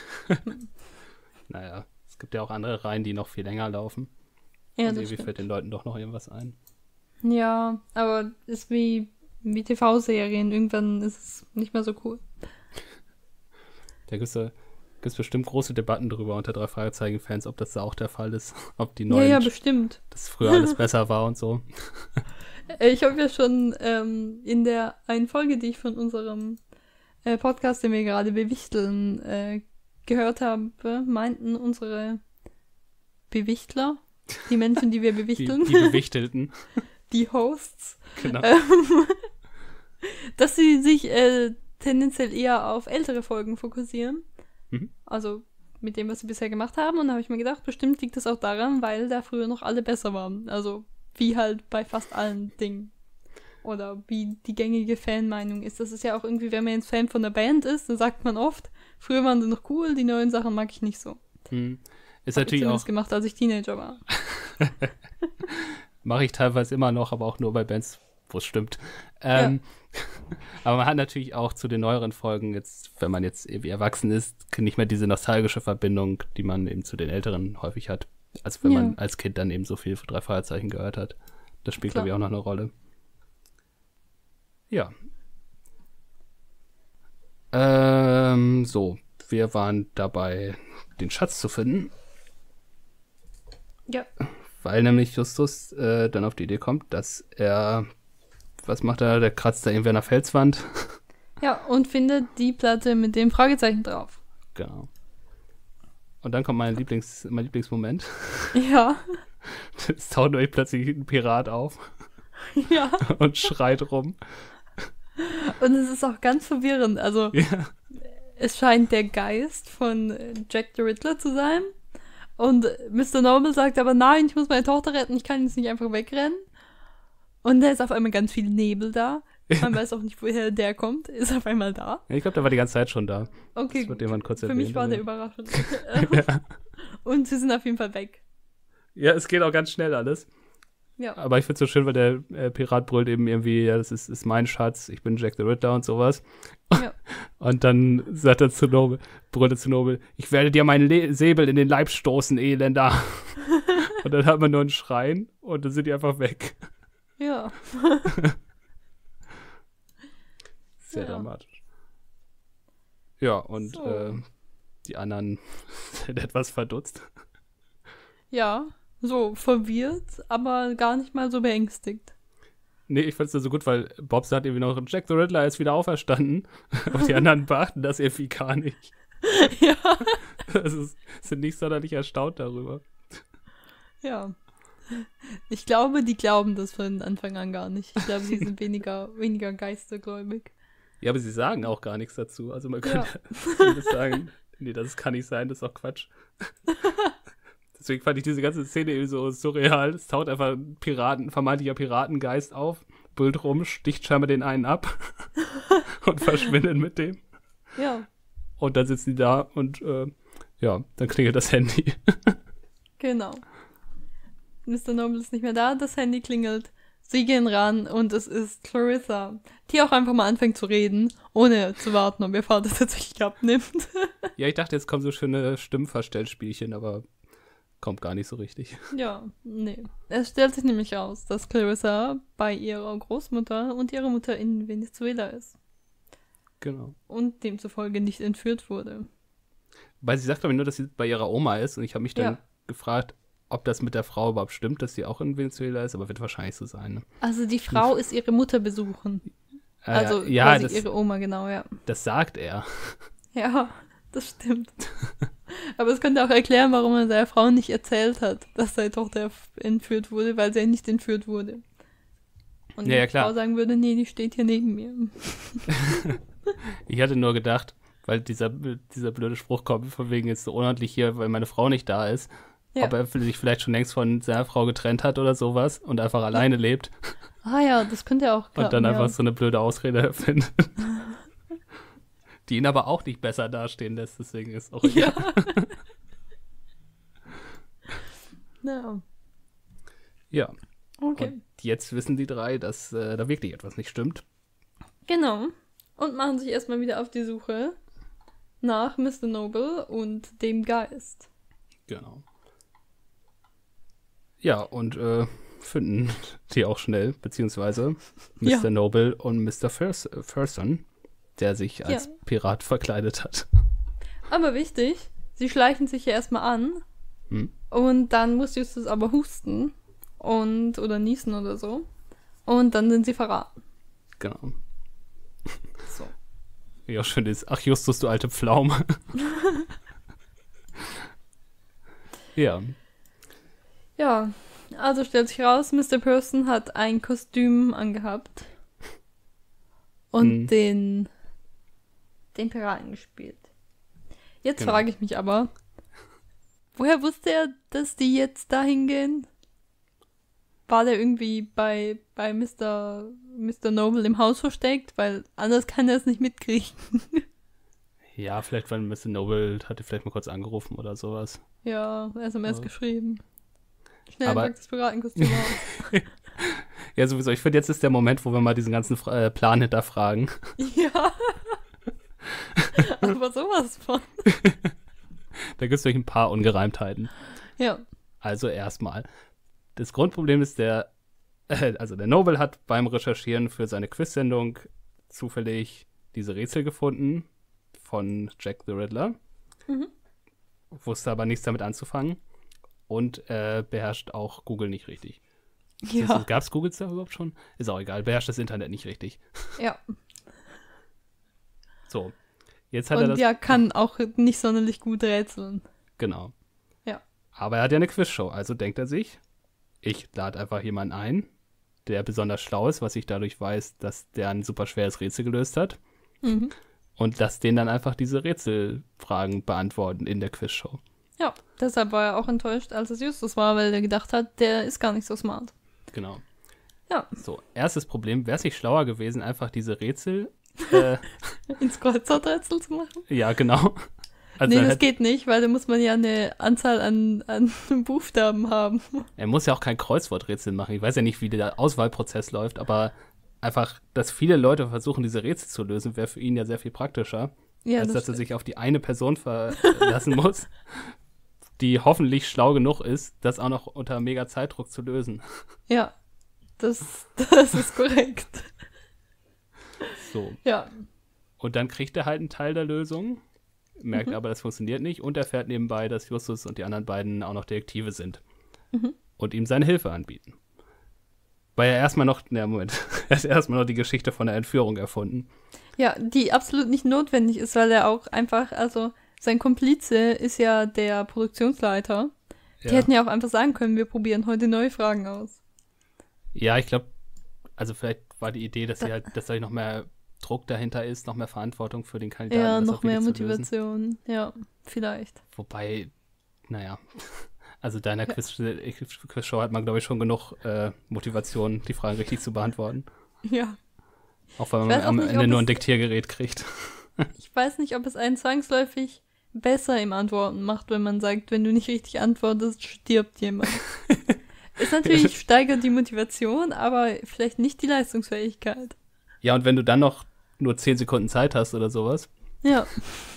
Speaker 1: Naja, es gibt ja auch andere Reihen, die noch viel länger laufen.
Speaker 2: Ja,
Speaker 1: Und
Speaker 2: das
Speaker 1: irgendwie fällt
Speaker 2: stimmt.
Speaker 1: den Leuten doch noch irgendwas ein.
Speaker 2: Ja, aber ist wie, wie T V-Serien. Irgendwann ist es nicht mehr so cool.
Speaker 1: Da gibt es bestimmt große Debatten drüber unter drei Fragezeichen-Fans, ob das da auch der Fall ist. Ob die
Speaker 2: Ja,
Speaker 1: neuen,
Speaker 2: ja, bestimmt.
Speaker 1: dass früher alles besser war und so.
Speaker 2: Äh, Ich habe ja schon ähm, in der einen Folge, die ich von unserem äh, Podcast, den wir gerade bewichteln, äh, gehört habe, meinten unsere Bewichtler, die Menschen, die wir bewichteln,
Speaker 1: Die, die Bewichtelten.
Speaker 2: die Hosts,
Speaker 1: Genau.
Speaker 2: ähm, dass sie sich äh, tendenziell eher auf ältere Folgen fokussieren.
Speaker 1: Mhm.
Speaker 2: Also mit dem, was sie bisher gemacht haben. Und da habe ich mir gedacht, bestimmt liegt das auch daran, weil da früher noch alle besser waren. Also wie halt bei fast allen Dingen. Oder wie die gängige Fanmeinung ist. Das ist ja auch irgendwie, wenn man jetzt Fan von der Band ist, dann sagt man oft, früher waren sie noch cool, die neuen Sachen mag ich nicht so.
Speaker 1: Mhm. Ist
Speaker 2: Hab
Speaker 1: natürlich
Speaker 2: ich
Speaker 1: auch.
Speaker 2: gemacht, als ich Teenager war.
Speaker 1: Mache ich teilweise immer noch, aber auch nur bei Bands, wo es stimmt. Ähm, ja. Aber man hat natürlich auch zu den neueren Folgen jetzt, wenn man jetzt irgendwie erwachsen ist, nicht mehr diese nostalgische Verbindung, die man eben zu den älteren häufig hat, als wenn
Speaker 2: Ja.
Speaker 1: man als Kind dann eben so viel für drei Fragezeichen gehört hat. Das spielt,
Speaker 2: Klar.
Speaker 1: glaube ich, auch noch eine Rolle. Ja. Ähm, so, wir waren dabei, den Schatz zu finden,
Speaker 2: Ja.
Speaker 1: weil nämlich Justus äh, dann auf die Idee kommt, dass er, was macht er, der kratzt da irgendwie an der Felswand.
Speaker 2: Ja, und findet die Platte mit dem Fragezeichen drauf.
Speaker 1: Genau. Und dann kommt mein, Lieblings, mein Lieblingsmoment.
Speaker 2: Ja.
Speaker 1: Es taucht nämlich plötzlich ein Pirat auf
Speaker 2: Ja.
Speaker 1: und schreit rum.
Speaker 2: Und es ist auch ganz verwirrend. Also,
Speaker 1: Ja.
Speaker 2: es scheint der Geist von Jack the Riddler zu sein. Und Mister Noble sagt aber, nein, ich muss meine Tochter retten, ich kann jetzt nicht einfach wegrennen. Und da ist auf einmal ganz viel Nebel da. Man weiß auch nicht, woher der kommt. Ist auf einmal da.
Speaker 1: Ich glaube, der war die ganze Zeit schon da.
Speaker 2: Okay,
Speaker 1: Das wird jemand kurz
Speaker 2: für
Speaker 1: erwähnt,
Speaker 2: mich war der
Speaker 1: aber-
Speaker 2: überraschend.
Speaker 1: Ja.
Speaker 2: Und sie sind auf jeden Fall weg.
Speaker 1: Ja, es geht auch ganz schnell alles.
Speaker 2: Ja.
Speaker 1: Aber ich finde es so schön, weil der äh, Pirat brüllt eben irgendwie, ja, das ist, ist mein Schatz, ich bin Jack the Riddler und sowas.
Speaker 2: Ja.
Speaker 1: Und dann sagt er zu Noble, brüllt er zu Noble, ich werde dir meinen Le Säbel in den Leib stoßen, Elender. Und dann hat man nur ein Schreien und dann sind die einfach weg.
Speaker 2: Ja.
Speaker 1: Sehr
Speaker 2: Ja.
Speaker 1: dramatisch. Ja, und
Speaker 2: So.
Speaker 1: äh, die anderen sind etwas verdutzt.
Speaker 2: Ja. So verwirrt, aber gar nicht mal so beängstigt.
Speaker 1: Nee, ich fand's ja so gut, weil Bob sagt irgendwie noch, Jack the Riddler ist wieder auferstanden. Und die anderen beachten das irgendwie gar nicht.
Speaker 2: Ja.
Speaker 1: Also, sind nicht sonderlich erstaunt darüber.
Speaker 2: Ja. Ich glaube, die glauben das von Anfang an gar nicht. Ich glaube, die sind weniger, weniger geistergläubig.
Speaker 1: Ja, aber sie sagen auch gar nichts dazu. Also man
Speaker 2: Ja.
Speaker 1: könnte zumindest sagen, nee, das kann nicht sein, das ist auch Quatsch. Deswegen fand ich diese ganze Szene eben so surreal. Es taucht einfach ein Piraten, vermeintlicher Piratengeist auf, brüllt rum, sticht scheinbar den einen ab und verschwindet mit dem.
Speaker 2: Ja,
Speaker 1: Und dann sitzen die da und äh, ja, dann klingelt das Handy.
Speaker 2: genau. Mister Noble ist nicht mehr da, das Handy klingelt. Sie gehen ran und es ist Clarissa, die auch einfach mal anfängt zu reden, ohne zu warten, ob ihr Vater tatsächlich abnimmt.
Speaker 1: Ja, ich dachte, jetzt kommen so schöne Stimmverstellspielchen, aber kommt gar nicht so richtig.
Speaker 2: Ja, nee. Es stellt sich nämlich raus, dass Clarissa bei ihrer Großmutter und ihrer Mutter in Venezuela ist.
Speaker 1: Genau.
Speaker 2: Und demzufolge nicht entführt wurde.
Speaker 1: Weil sie sagt aber nur, dass sie bei ihrer Oma ist und ich habe mich dann
Speaker 2: Ja.
Speaker 1: gefragt, ob das mit der Frau überhaupt stimmt, dass sie auch in Venezuela ist, aber wird wahrscheinlich so sein. Ne?
Speaker 2: Also die Frau ist ihre Mutter besuchen.
Speaker 1: Äh,
Speaker 2: Also
Speaker 1: ja,
Speaker 2: quasi
Speaker 1: das,
Speaker 2: ihre Oma, genau, ja.
Speaker 1: das sagt er.
Speaker 2: Ja, das stimmt. Aber es könnte auch erklären, warum er seiner Frau nicht erzählt hat, dass seine Tochter entführt wurde, weil sie ja nicht entführt wurde. Und
Speaker 1: Ja, ja,
Speaker 2: die
Speaker 1: klar.
Speaker 2: Frau sagen würde, nee, die steht hier neben mir.
Speaker 1: Ich hatte nur gedacht, weil dieser, dieser blöde Spruch kommt, von wegen jetzt so unordentlich hier, weil meine Frau nicht da ist,
Speaker 2: Ja.
Speaker 1: ob er sich vielleicht schon längst von seiner Frau getrennt hat oder sowas und einfach alleine lebt
Speaker 2: Ah ja, das könnte auch klappen,
Speaker 1: und dann einfach
Speaker 2: ja.
Speaker 1: so eine blöde Ausrede erfindet. Die ihn aber auch nicht besser dastehen lässt, deswegen ist auch egal.
Speaker 2: Ja.
Speaker 1: Ja.
Speaker 2: Okay.
Speaker 1: Und jetzt wissen die drei, dass äh, da wirklich etwas nicht stimmt.
Speaker 2: Genau. Und machen sich erstmal wieder auf die Suche nach Mister Noble und dem Geist.
Speaker 1: Genau. Ja, und äh, finden die auch schnell, beziehungsweise Mister
Speaker 2: Ja.
Speaker 1: Noble und Mister Furs- Furson, der sich als
Speaker 2: Ja.
Speaker 1: Pirat verkleidet hat.
Speaker 2: Aber wichtig, sie schleichen sich ja erstmal an
Speaker 1: Hm.
Speaker 2: und dann muss Justus aber husten und oder niesen oder so. Und dann sind sie verraten.
Speaker 1: Genau.
Speaker 2: So.
Speaker 1: Ja, schön ist. Ach, Justus, du alte Pflaume. Ja.
Speaker 2: Ja, also stellt sich raus, Mister Person hat ein Kostüm angehabt und
Speaker 1: Hm.
Speaker 2: den, den Piraten gespielt. Jetzt
Speaker 1: Genau.
Speaker 2: frage ich mich aber, woher wusste er, dass die jetzt dahin gehen? War der irgendwie bei, bei Mister Mister Noble im Haus versteckt? Weil anders kann er es nicht mitkriegen.
Speaker 1: Ja, vielleicht, weil Mister Noble hatte vielleicht mal kurz angerufen oder sowas.
Speaker 2: Ja, S M S
Speaker 1: Ja.
Speaker 2: geschrieben. Schnell
Speaker 1: Aber-
Speaker 2: pack das Piratenkostüm aus.
Speaker 1: Ja, sowieso. Ich finde, jetzt ist der Moment, wo wir mal diesen ganzen äh, Plan hinterfragen.
Speaker 2: Ja. Aber sowas von.
Speaker 1: Da gibt es nämlich ein paar Ungereimtheiten.
Speaker 2: Ja.
Speaker 1: Also erstmal. Das Grundproblem ist, der, äh, also der Noble hat beim Recherchieren für seine Quiz-Sendung zufällig diese Rätsel gefunden von Jack the Riddler.
Speaker 2: Mhm.
Speaker 1: Wusste aber nichts damit anzufangen und äh, beherrscht auch Google nicht richtig.
Speaker 2: Ja.
Speaker 1: Gab es Google da überhaupt schon? Ist auch egal, beherrscht das Internet nicht richtig.
Speaker 2: Ja.
Speaker 1: So, jetzt hat er
Speaker 2: Und
Speaker 1: das.
Speaker 2: ja, kann auch nicht sonderlich gut rätseln.
Speaker 1: Genau.
Speaker 2: Ja.
Speaker 1: Aber er hat ja eine Quizshow, also denkt er sich, ich lade einfach jemanden ein, der besonders schlau ist, was ich dadurch weiß, dass der ein super schweres Rätsel gelöst hat.
Speaker 2: Mhm.
Speaker 1: Und lass den dann einfach diese Rätselfragen beantworten in der Quizshow.
Speaker 2: Ja, deshalb war er auch enttäuscht, als es Justus war, weil er gedacht hat, der ist gar nicht so smart.
Speaker 1: Genau.
Speaker 2: Ja.
Speaker 1: So, erstes Problem, wäre es nicht schlauer gewesen, einfach diese Rätsel, äh,
Speaker 2: Ins Kreuzworträtsel zu machen?
Speaker 1: ja, genau. Also
Speaker 2: Nee,
Speaker 1: dann
Speaker 2: das
Speaker 1: hätte-
Speaker 2: geht nicht, weil da muss man ja eine Anzahl an, an Buchstaben haben.
Speaker 1: er muss ja auch kein Kreuzworträtsel machen. Ich weiß ja nicht, wie der Auswahlprozess läuft, aber einfach, dass viele Leute versuchen, diese Rätsel zu lösen, wäre für ihn ja sehr viel praktischer,
Speaker 2: Ja,
Speaker 1: als
Speaker 2: das
Speaker 1: dass er sich auf die eine Person verlassen muss, die hoffentlich schlau genug ist, das auch noch unter mega Zeitdruck zu lösen.
Speaker 2: Ja, das, das ist korrekt.
Speaker 1: So.
Speaker 2: Ja,
Speaker 1: Und dann kriegt er halt einen Teil der Lösung, merkt
Speaker 2: Mhm.
Speaker 1: aber, das funktioniert nicht und erfährt nebenbei, dass Justus und die anderen beiden auch noch Detektive sind
Speaker 2: Mhm.
Speaker 1: und ihm seine Hilfe anbieten. Weil er erstmal noch, na Moment, er hat erstmal noch die Geschichte von der Entführung erfunden.
Speaker 2: ja, die absolut nicht notwendig ist, weil er auch einfach, also sein Komplize ist ja der Produktionsleiter. Die
Speaker 1: Ja,
Speaker 2: hätten ja auch einfach sagen können, wir probieren heute neue Fragen aus.
Speaker 1: ja ich glaube, also vielleicht war die Idee, dass
Speaker 2: Da-
Speaker 1: sie halt, dass da noch mehr Druck dahinter ist, noch mehr Verantwortung für den Kandidaten.
Speaker 2: Ja,
Speaker 1: das
Speaker 2: noch
Speaker 1: auch wirklich
Speaker 2: mehr
Speaker 1: zu lösen.
Speaker 2: Motivation. Ja, vielleicht.
Speaker 1: Wobei, naja, also deiner Quiz- Quizshow hat man, glaube ich, schon genug äh, Motivation, die Fragen richtig zu beantworten.
Speaker 2: Ja.
Speaker 1: Auch weil
Speaker 2: Ich
Speaker 1: man
Speaker 2: weiß auch
Speaker 1: am
Speaker 2: nicht,
Speaker 1: Ende
Speaker 2: ob
Speaker 1: nur ein
Speaker 2: es-
Speaker 1: Diktiergerät kriegt.
Speaker 2: Ich weiß nicht, ob es einen zwangsläufig besser im Antworten macht, wenn man sagt, wenn du nicht richtig antwortest, stirbt jemand. Ist natürlich, steigert die Motivation, aber vielleicht nicht die Leistungsfähigkeit.
Speaker 1: Ja, und wenn du dann noch nur zehn Sekunden Zeit hast oder sowas,
Speaker 2: Ja,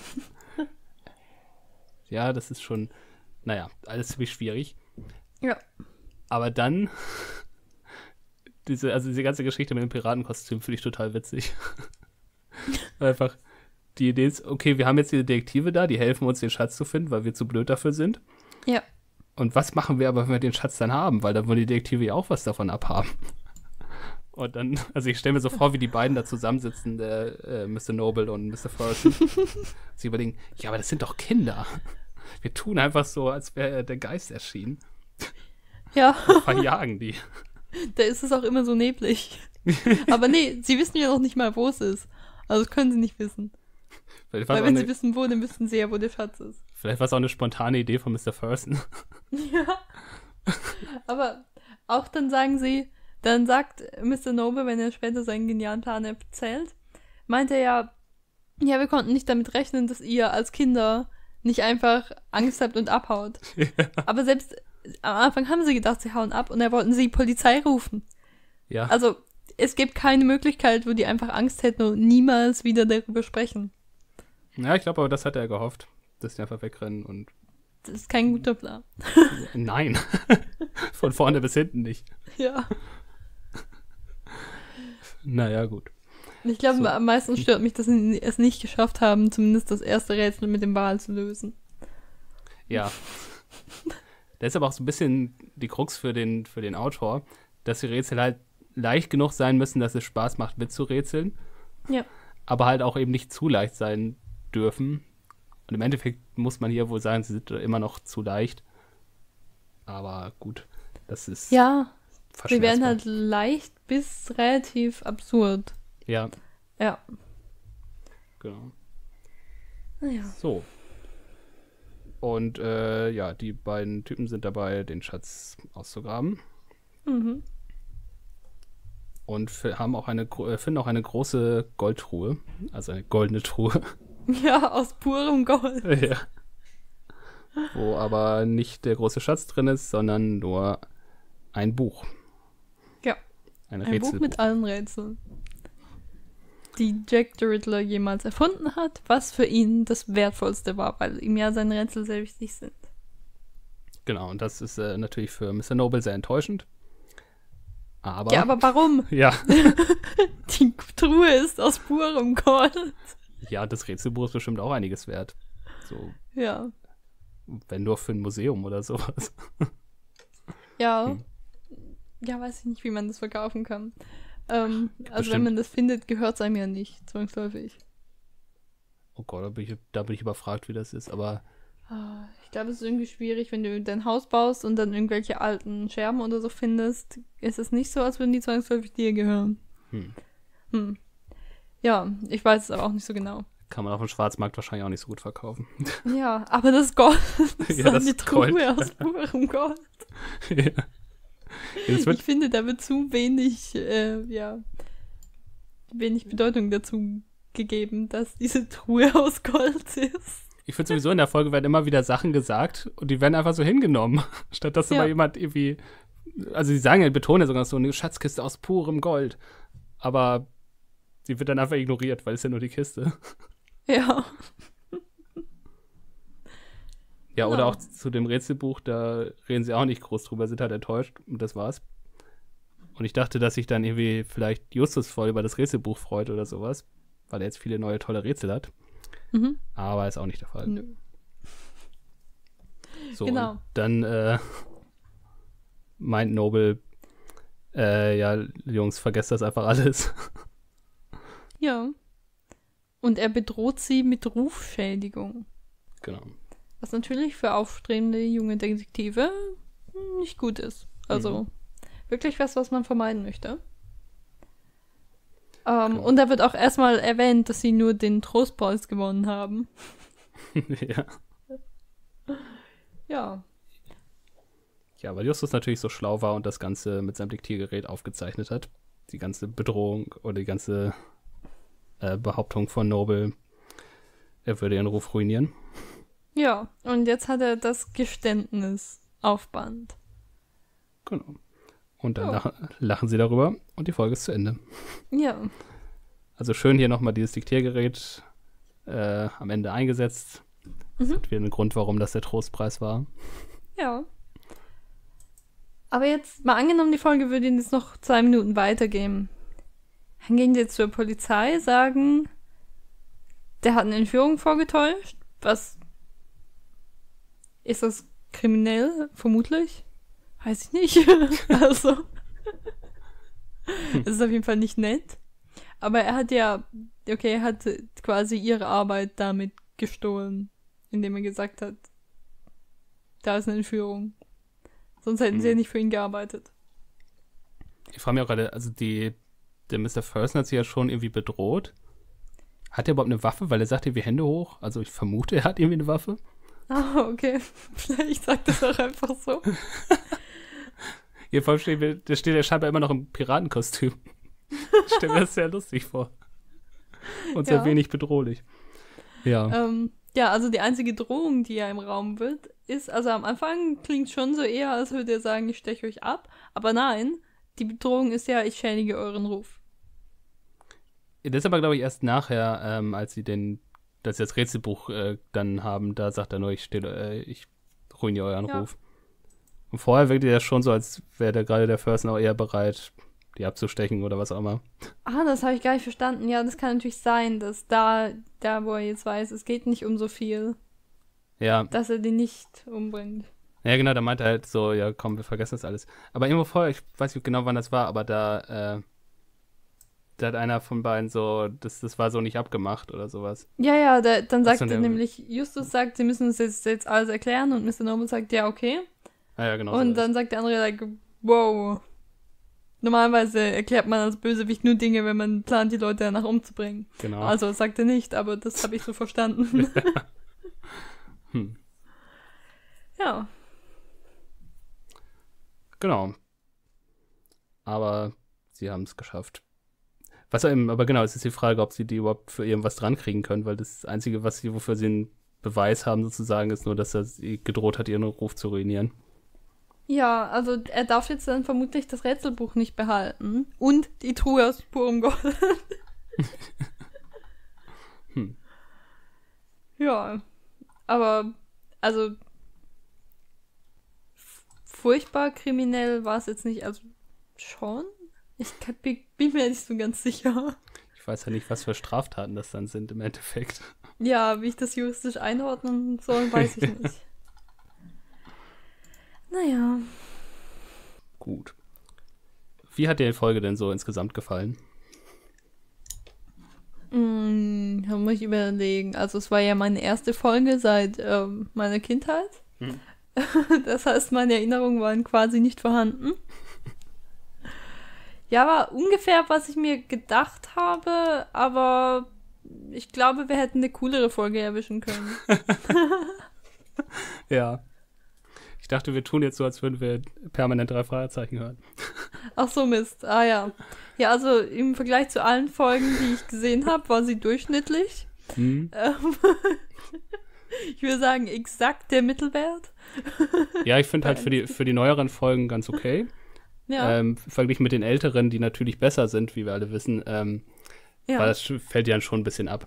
Speaker 1: ja, das ist schon, naja, alles ziemlich schwierig.
Speaker 2: ja.
Speaker 1: Aber dann, diese, also diese ganze Geschichte mit dem Piratenkostüm finde ich total witzig. Einfach, die Idee ist, okay, wir haben jetzt die Detektive da, die helfen uns, den Schatz zu finden, weil wir zu blöd dafür sind.
Speaker 2: Ja.
Speaker 1: Und was machen wir aber, wenn wir den Schatz dann haben? Weil dann wollen die Detektive ja auch was davon abhaben. Und dann, also ich stelle mir so vor, wie die beiden da zusammensitzen, der äh, Mister Noble und Mister Ferguson. Sie überlegen, ja, aber das sind doch Kinder. Wir tun einfach so, als wäre der Geist erschienen.
Speaker 2: Ja,
Speaker 1: Verjagen die.
Speaker 2: da ist es auch immer so neblig. Aber nee, sie wissen ja noch nicht mal, wo es ist. Also das können sie nicht wissen.
Speaker 1: Vielleicht war
Speaker 2: Weil
Speaker 1: es auch,
Speaker 2: wenn sie
Speaker 1: eine-
Speaker 2: wissen, wo, dann wüssten sie ja, wo der Schatz ist.
Speaker 1: vielleicht war es auch eine spontane Idee von Mister Ferguson.
Speaker 2: Ja. Aber auch dann sagen sie, dann sagt Mister Noble, wenn er später seinen genialen Plan erzählt, meint er ja, ja, wir konnten nicht damit rechnen, dass ihr als Kinder nicht einfach Angst habt und abhaut. Aber selbst am Anfang haben sie gedacht, sie hauen ab und da wollten sie Polizei rufen.
Speaker 1: Ja,
Speaker 2: Also es gibt keine Möglichkeit, wo die einfach Angst hätten und niemals wieder darüber sprechen.
Speaker 1: ja ich glaube aber, das hat er gehofft, dass die einfach wegrennen und
Speaker 2: Das ist kein guter Plan.
Speaker 1: nein, von vorne bis hinten nicht.
Speaker 2: Ja.
Speaker 1: Naja, gut.
Speaker 2: Ich glaube,
Speaker 1: So.
Speaker 2: am meisten stört mich, dass sie es nicht geschafft haben, zumindest das erste Rätsel mit dem Wal zu lösen.
Speaker 1: Ja. Das ist aber auch so ein bisschen die Krux für den, für den Autor, dass die Rätsel halt leicht genug sein müssen, dass es Spaß macht, mitzurätseln.
Speaker 2: Ja.
Speaker 1: Aber halt auch eben nicht zu leicht sein dürfen. Und im Endeffekt muss man hier wohl sagen, sie sind immer noch zu leicht. Aber gut, das ist
Speaker 2: Ja, sie werden
Speaker 1: verschmerzbar.
Speaker 2: halt leicht bis relativ absurd.
Speaker 1: Ja,
Speaker 2: Ja.
Speaker 1: genau.
Speaker 2: Naja.
Speaker 1: So. Und äh, ja, die beiden Typen sind dabei, den Schatz auszugraben.
Speaker 2: Mhm.
Speaker 1: Und f- haben auch eine, gro- äh, finden auch eine große Goldtruhe. Also eine goldene Truhe.
Speaker 2: Ja, aus purem Gold.
Speaker 1: Ja. Wo aber nicht der große Schatz drin ist, sondern nur ein Buch.
Speaker 2: Ja,
Speaker 1: Ein,
Speaker 2: ein Buch
Speaker 1: Rätselbuch.
Speaker 2: mit allen Rätseln, die Jack the Riddler jemals erfunden hat, was für ihn das Wertvollste war, weil ihm ja seine Rätsel sehr wichtig sind.
Speaker 1: Genau, und das ist äh, natürlich für Mister Noble sehr enttäuschend. Aber,
Speaker 2: Ja, aber warum?
Speaker 1: ja,
Speaker 2: Die Truhe ist aus purem Gold.
Speaker 1: ja, das Rätselbuch ist bestimmt auch einiges wert. So,
Speaker 2: Ja.
Speaker 1: wenn nur für ein Museum oder sowas.
Speaker 2: Ja.
Speaker 1: Hm.
Speaker 2: Ja, weiß ich nicht, wie man das verkaufen kann. Ähm, also
Speaker 1: Bestimmt.
Speaker 2: wenn man das findet, gehört es einem ja nicht, zwangsläufig.
Speaker 1: Oh Gott, da bin, ich, da bin ich überfragt, wie das ist. Aber
Speaker 2: Ah, Ich glaube, es ist irgendwie schwierig, wenn du dein Haus baust und dann irgendwelche alten Scherben oder so findest. Ist es nicht so, als würden die zwangsläufig dir gehören.
Speaker 1: hm,
Speaker 2: Hm. Ja, ich weiß es aber auch nicht so genau.
Speaker 1: kann man auf dem Schwarzmarkt wahrscheinlich auch nicht so gut verkaufen.
Speaker 2: Ja, aber das Gold ist
Speaker 1: Ja,
Speaker 2: dann
Speaker 1: das
Speaker 2: die Truhe
Speaker 1: Gold.
Speaker 2: aus purem Gold.
Speaker 1: Ja. Das wird,
Speaker 2: Ich finde, da wird zu wenig, äh, ja, wenig Bedeutung dazu gegeben, dass diese Truhe aus Gold ist.
Speaker 1: ich finde sowieso, in der Folge werden immer wieder Sachen gesagt und die werden einfach so hingenommen. Statt dass
Speaker 2: Ja.
Speaker 1: immer jemand irgendwie. Also, sie sagen ja, betonen ja sogar so eine Schatzkiste aus purem Gold. Aber sie wird dann einfach ignoriert, weil es ja nur die Kiste.
Speaker 2: Ja.
Speaker 1: Ja, oder
Speaker 2: Genau.
Speaker 1: auch zu dem Rätselbuch, da reden sie auch nicht groß drüber, sind halt enttäuscht und das war's. Und ich dachte, dass sich dann irgendwie vielleicht Justus voll über das Rätselbuch freut oder sowas, weil er jetzt viele neue tolle Rätsel hat.
Speaker 2: Mhm.
Speaker 1: Aber ist auch nicht der Fall.
Speaker 2: Nö.
Speaker 1: So,
Speaker 2: Genau.
Speaker 1: und dann äh, meint Noble, äh, ja, Jungs, vergesst das einfach alles.
Speaker 2: Ja. Und er bedroht sie mit Rufschädigung.
Speaker 1: Genau.
Speaker 2: Was natürlich für aufstrebende junge Detektive nicht gut ist. Also
Speaker 1: Mhm.
Speaker 2: wirklich was, was man vermeiden möchte. Ähm,
Speaker 1: Genau.
Speaker 2: Und da wird auch erstmal erwähnt, dass sie nur den Trostpreis gewonnen haben.
Speaker 1: Ja.
Speaker 2: Ja.
Speaker 1: Ja, weil Justus natürlich so schlau war und das Ganze mit seinem Diktiergerät aufgezeichnet hat. Die ganze Bedrohung oder die ganze äh, Behauptung von Noble, er würde ihren Ruf ruinieren.
Speaker 2: Ja. Und jetzt hat er das Geständnis auf Band.
Speaker 1: Genau. Und dann
Speaker 2: Ja.
Speaker 1: lachen, lachen sie darüber und die Folge ist zu Ende.
Speaker 2: Ja.
Speaker 1: Also schön hier nochmal dieses Diktiergerät äh, am Ende eingesetzt. Das
Speaker 2: Mhm.
Speaker 1: hat wieder einen Grund, warum das der Trostpreis war.
Speaker 2: Ja. Aber jetzt, mal angenommen, die Folge würde Ihnen jetzt noch zwei Minuten weitergehen. Dann gehen die jetzt zur Polizei, sagen, der hat eine Entführung vorgetäuscht. Was ist das kriminell? Vermutlich. Weiß ich nicht. Also. Es ist auf jeden Fall nicht nett. Aber er hat ja, okay, er hat quasi ihre Arbeit damit gestohlen, indem er gesagt hat, da ist eine Entführung. Sonst hätten sie ja
Speaker 1: Mhm.
Speaker 2: nicht für ihn gearbeitet.
Speaker 1: Ich frage mich auch gerade, also die, der Mister Ferguson hat sie ja schon irgendwie bedroht. Hat er überhaupt eine Waffe? Weil er sagt irgendwie Hände hoch. Also ich vermute, er hat irgendwie eine Waffe.
Speaker 2: Ah, okay. Vielleicht sagt das auch einfach so.
Speaker 1: Hier vor allem steht, mir- der steht ja scheinbar immer noch im Piratenkostüm. Ich stelle mir das sehr lustig vor. Und sehr
Speaker 2: Ja.
Speaker 1: wenig bedrohlich. Ja.
Speaker 2: Ähm, ja, also die einzige Drohung, die ja im Raum wird, ist, also am Anfang klingt schon so eher, als würde er sagen, ich steche euch ab. Aber nein, die Bedrohung ist ja, ich schädige euren Ruf.
Speaker 1: Das ist aber, glaube ich, erst nachher, ähm, als sie den, dass sie das Rätselbuch äh, dann haben, da sagt er nur, ich, stehe, äh, ich ruiniere euren
Speaker 2: Ja.
Speaker 1: Ruf. Und vorher wirkte er schon so, als wäre der gerade der Ferguson auch eher bereit, die abzustechen oder was auch immer.
Speaker 2: Ah, das habe ich gar nicht verstanden. Ja, das kann natürlich sein, dass da, da, wo er jetzt weiß, es geht nicht um so viel,
Speaker 1: Ja,
Speaker 2: dass er die nicht umbringt.
Speaker 1: ja genau, da meinte er halt so, ja komm, wir vergessen das alles. Aber irgendwo vorher, ich weiß nicht genau, wann das war, aber da, äh, da hat einer von beiden so, das, das war so nicht abgemacht oder sowas.
Speaker 2: Ja, ja, da, dann
Speaker 1: Ach
Speaker 2: sagt
Speaker 1: so,
Speaker 2: er
Speaker 1: der-
Speaker 2: nämlich, Justus sagt, sie müssen uns jetzt, jetzt alles erklären und Mister Noble sagt, ja, okay.
Speaker 1: Ah, ja, genau.
Speaker 2: Und
Speaker 1: so
Speaker 2: dann sagt der andere, like, wow. Normalerweise erklärt man als Bösewicht nur Dinge, wenn man plant, die Leute danach umzubringen.
Speaker 1: genau.
Speaker 2: Also, das sagt er nicht, aber das habe ich so verstanden.
Speaker 1: hm.
Speaker 2: Ja.
Speaker 1: Genau. Aber sie haben es geschafft. Was eben, aber genau, es ist die Frage, ob sie die überhaupt für irgendwas dran kriegen können, weil das Einzige, was sie, wofür sie einen Beweis haben, sozusagen, ist nur, dass er sie gedroht hat, ihren Ruf zu ruinieren.
Speaker 2: Ja, also er darf jetzt dann vermutlich das Rätselbuch nicht behalten. Und die Truhe aus purem Gold.
Speaker 1: hm.
Speaker 2: Ja, aber, also, f- furchtbar kriminell war es jetzt nicht, also schon? Ich kann, bin bin mir nicht so ganz sicher.
Speaker 1: Ich weiß ja nicht, was für Straftaten das dann sind im Endeffekt.
Speaker 2: Ja, wie ich das juristisch einordnen soll, weiß ich nicht. Naja.
Speaker 1: Gut. Wie hat dir die Folge denn so insgesamt gefallen?
Speaker 2: Hm, da muss ich überlegen. Also es war ja meine erste Folge seit ähm, meiner Kindheit.
Speaker 1: Hm.
Speaker 2: Das heißt, meine Erinnerungen waren quasi nicht vorhanden. Ja, war ungefähr, was ich mir gedacht habe, aber ich glaube, wir hätten eine coolere Folge erwischen können.
Speaker 1: Ja. Ich dachte, wir tun jetzt so, als würden wir permanent drei Fragezeichen hören.
Speaker 2: Ach so, Mist. Ah ja. Ja, also im Vergleich zu allen Folgen, die ich gesehen habe, war sie durchschnittlich.
Speaker 1: Hm.
Speaker 2: Ähm, ich würde sagen, exakt der Mittelwert.
Speaker 1: Ja, ich finde halt für die, für die neueren Folgen ganz okay.
Speaker 2: Ja.
Speaker 1: Ähm, verglichen mit den älteren, die natürlich besser sind, wie wir alle wissen, ähm,
Speaker 2: ja.
Speaker 1: weil das fällt ja schon ein bisschen ab.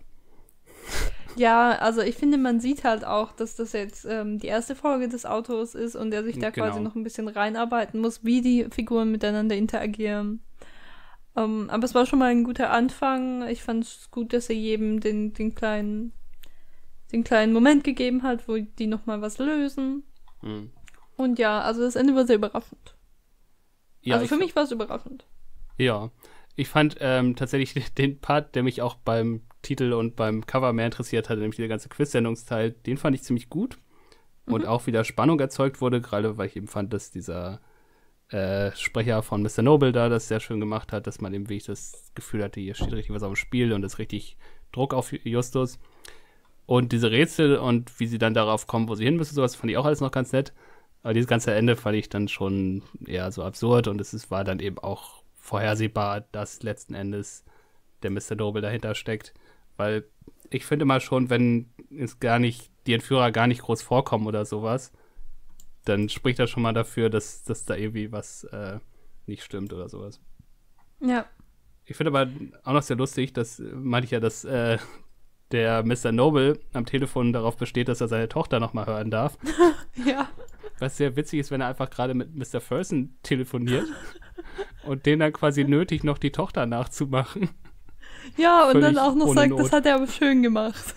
Speaker 2: Ja, also ich finde, man sieht halt auch, dass das jetzt ähm, die erste Folge des Autors ist und er sich da
Speaker 1: Genau.
Speaker 2: quasi noch ein bisschen reinarbeiten muss, wie die Figuren miteinander interagieren. Ähm, aber es war schon mal ein guter Anfang. Ich fand es gut, dass er jedem den, den kleinen den kleinen Moment gegeben hat, wo die nochmal was lösen.
Speaker 1: Hm.
Speaker 2: Und ja, also das Ende war sehr überraschend.
Speaker 1: Ja,
Speaker 2: also für
Speaker 1: ich,
Speaker 2: mich war es überraschend.
Speaker 1: Ja, ich fand ähm, tatsächlich den Part, der mich auch beim Titel und beim Cover mehr interessiert hatte, nämlich der ganze Quiz-Sendungsteil, den fand ich ziemlich gut. Und
Speaker 2: Mhm.
Speaker 1: auch wieder Spannung erzeugt wurde, gerade weil ich eben fand, dass dieser äh, Sprecher von Mister Noble da das sehr schön gemacht hat, dass man eben wirklich das Gefühl hatte, hier steht richtig was auf dem Spiel und ist richtig Druck auf Justus. Und diese Rätsel und wie sie dann darauf kommen, wo sie hin müssen, sowas fand ich auch alles noch ganz nett. Aber dieses ganze Ende fand ich dann schon eher so absurd und es ist, war dann eben auch vorhersehbar, dass letzten Endes der Mister Noble dahinter steckt. Weil ich finde mal schon, wenn es gar nicht, die Entführer gar nicht groß vorkommen oder sowas, dann spricht das schon mal dafür, dass, dass da irgendwie was äh, nicht stimmt oder sowas.
Speaker 2: Ja.
Speaker 1: Ich finde aber auch noch sehr lustig, das meinte ich ja, dass äh, der Mister Noble am Telefon darauf besteht, dass er seine Tochter noch mal hören darf.
Speaker 2: Ja.
Speaker 1: Was sehr witzig ist, wenn er einfach gerade mit Mister Ferguson telefoniert und den dann quasi nötig, noch die Tochter nachzumachen.
Speaker 2: Ja, und
Speaker 1: Völlig
Speaker 2: dann auch noch
Speaker 1: ohne
Speaker 2: sagt,
Speaker 1: Not.
Speaker 2: das hat er aber schön gemacht.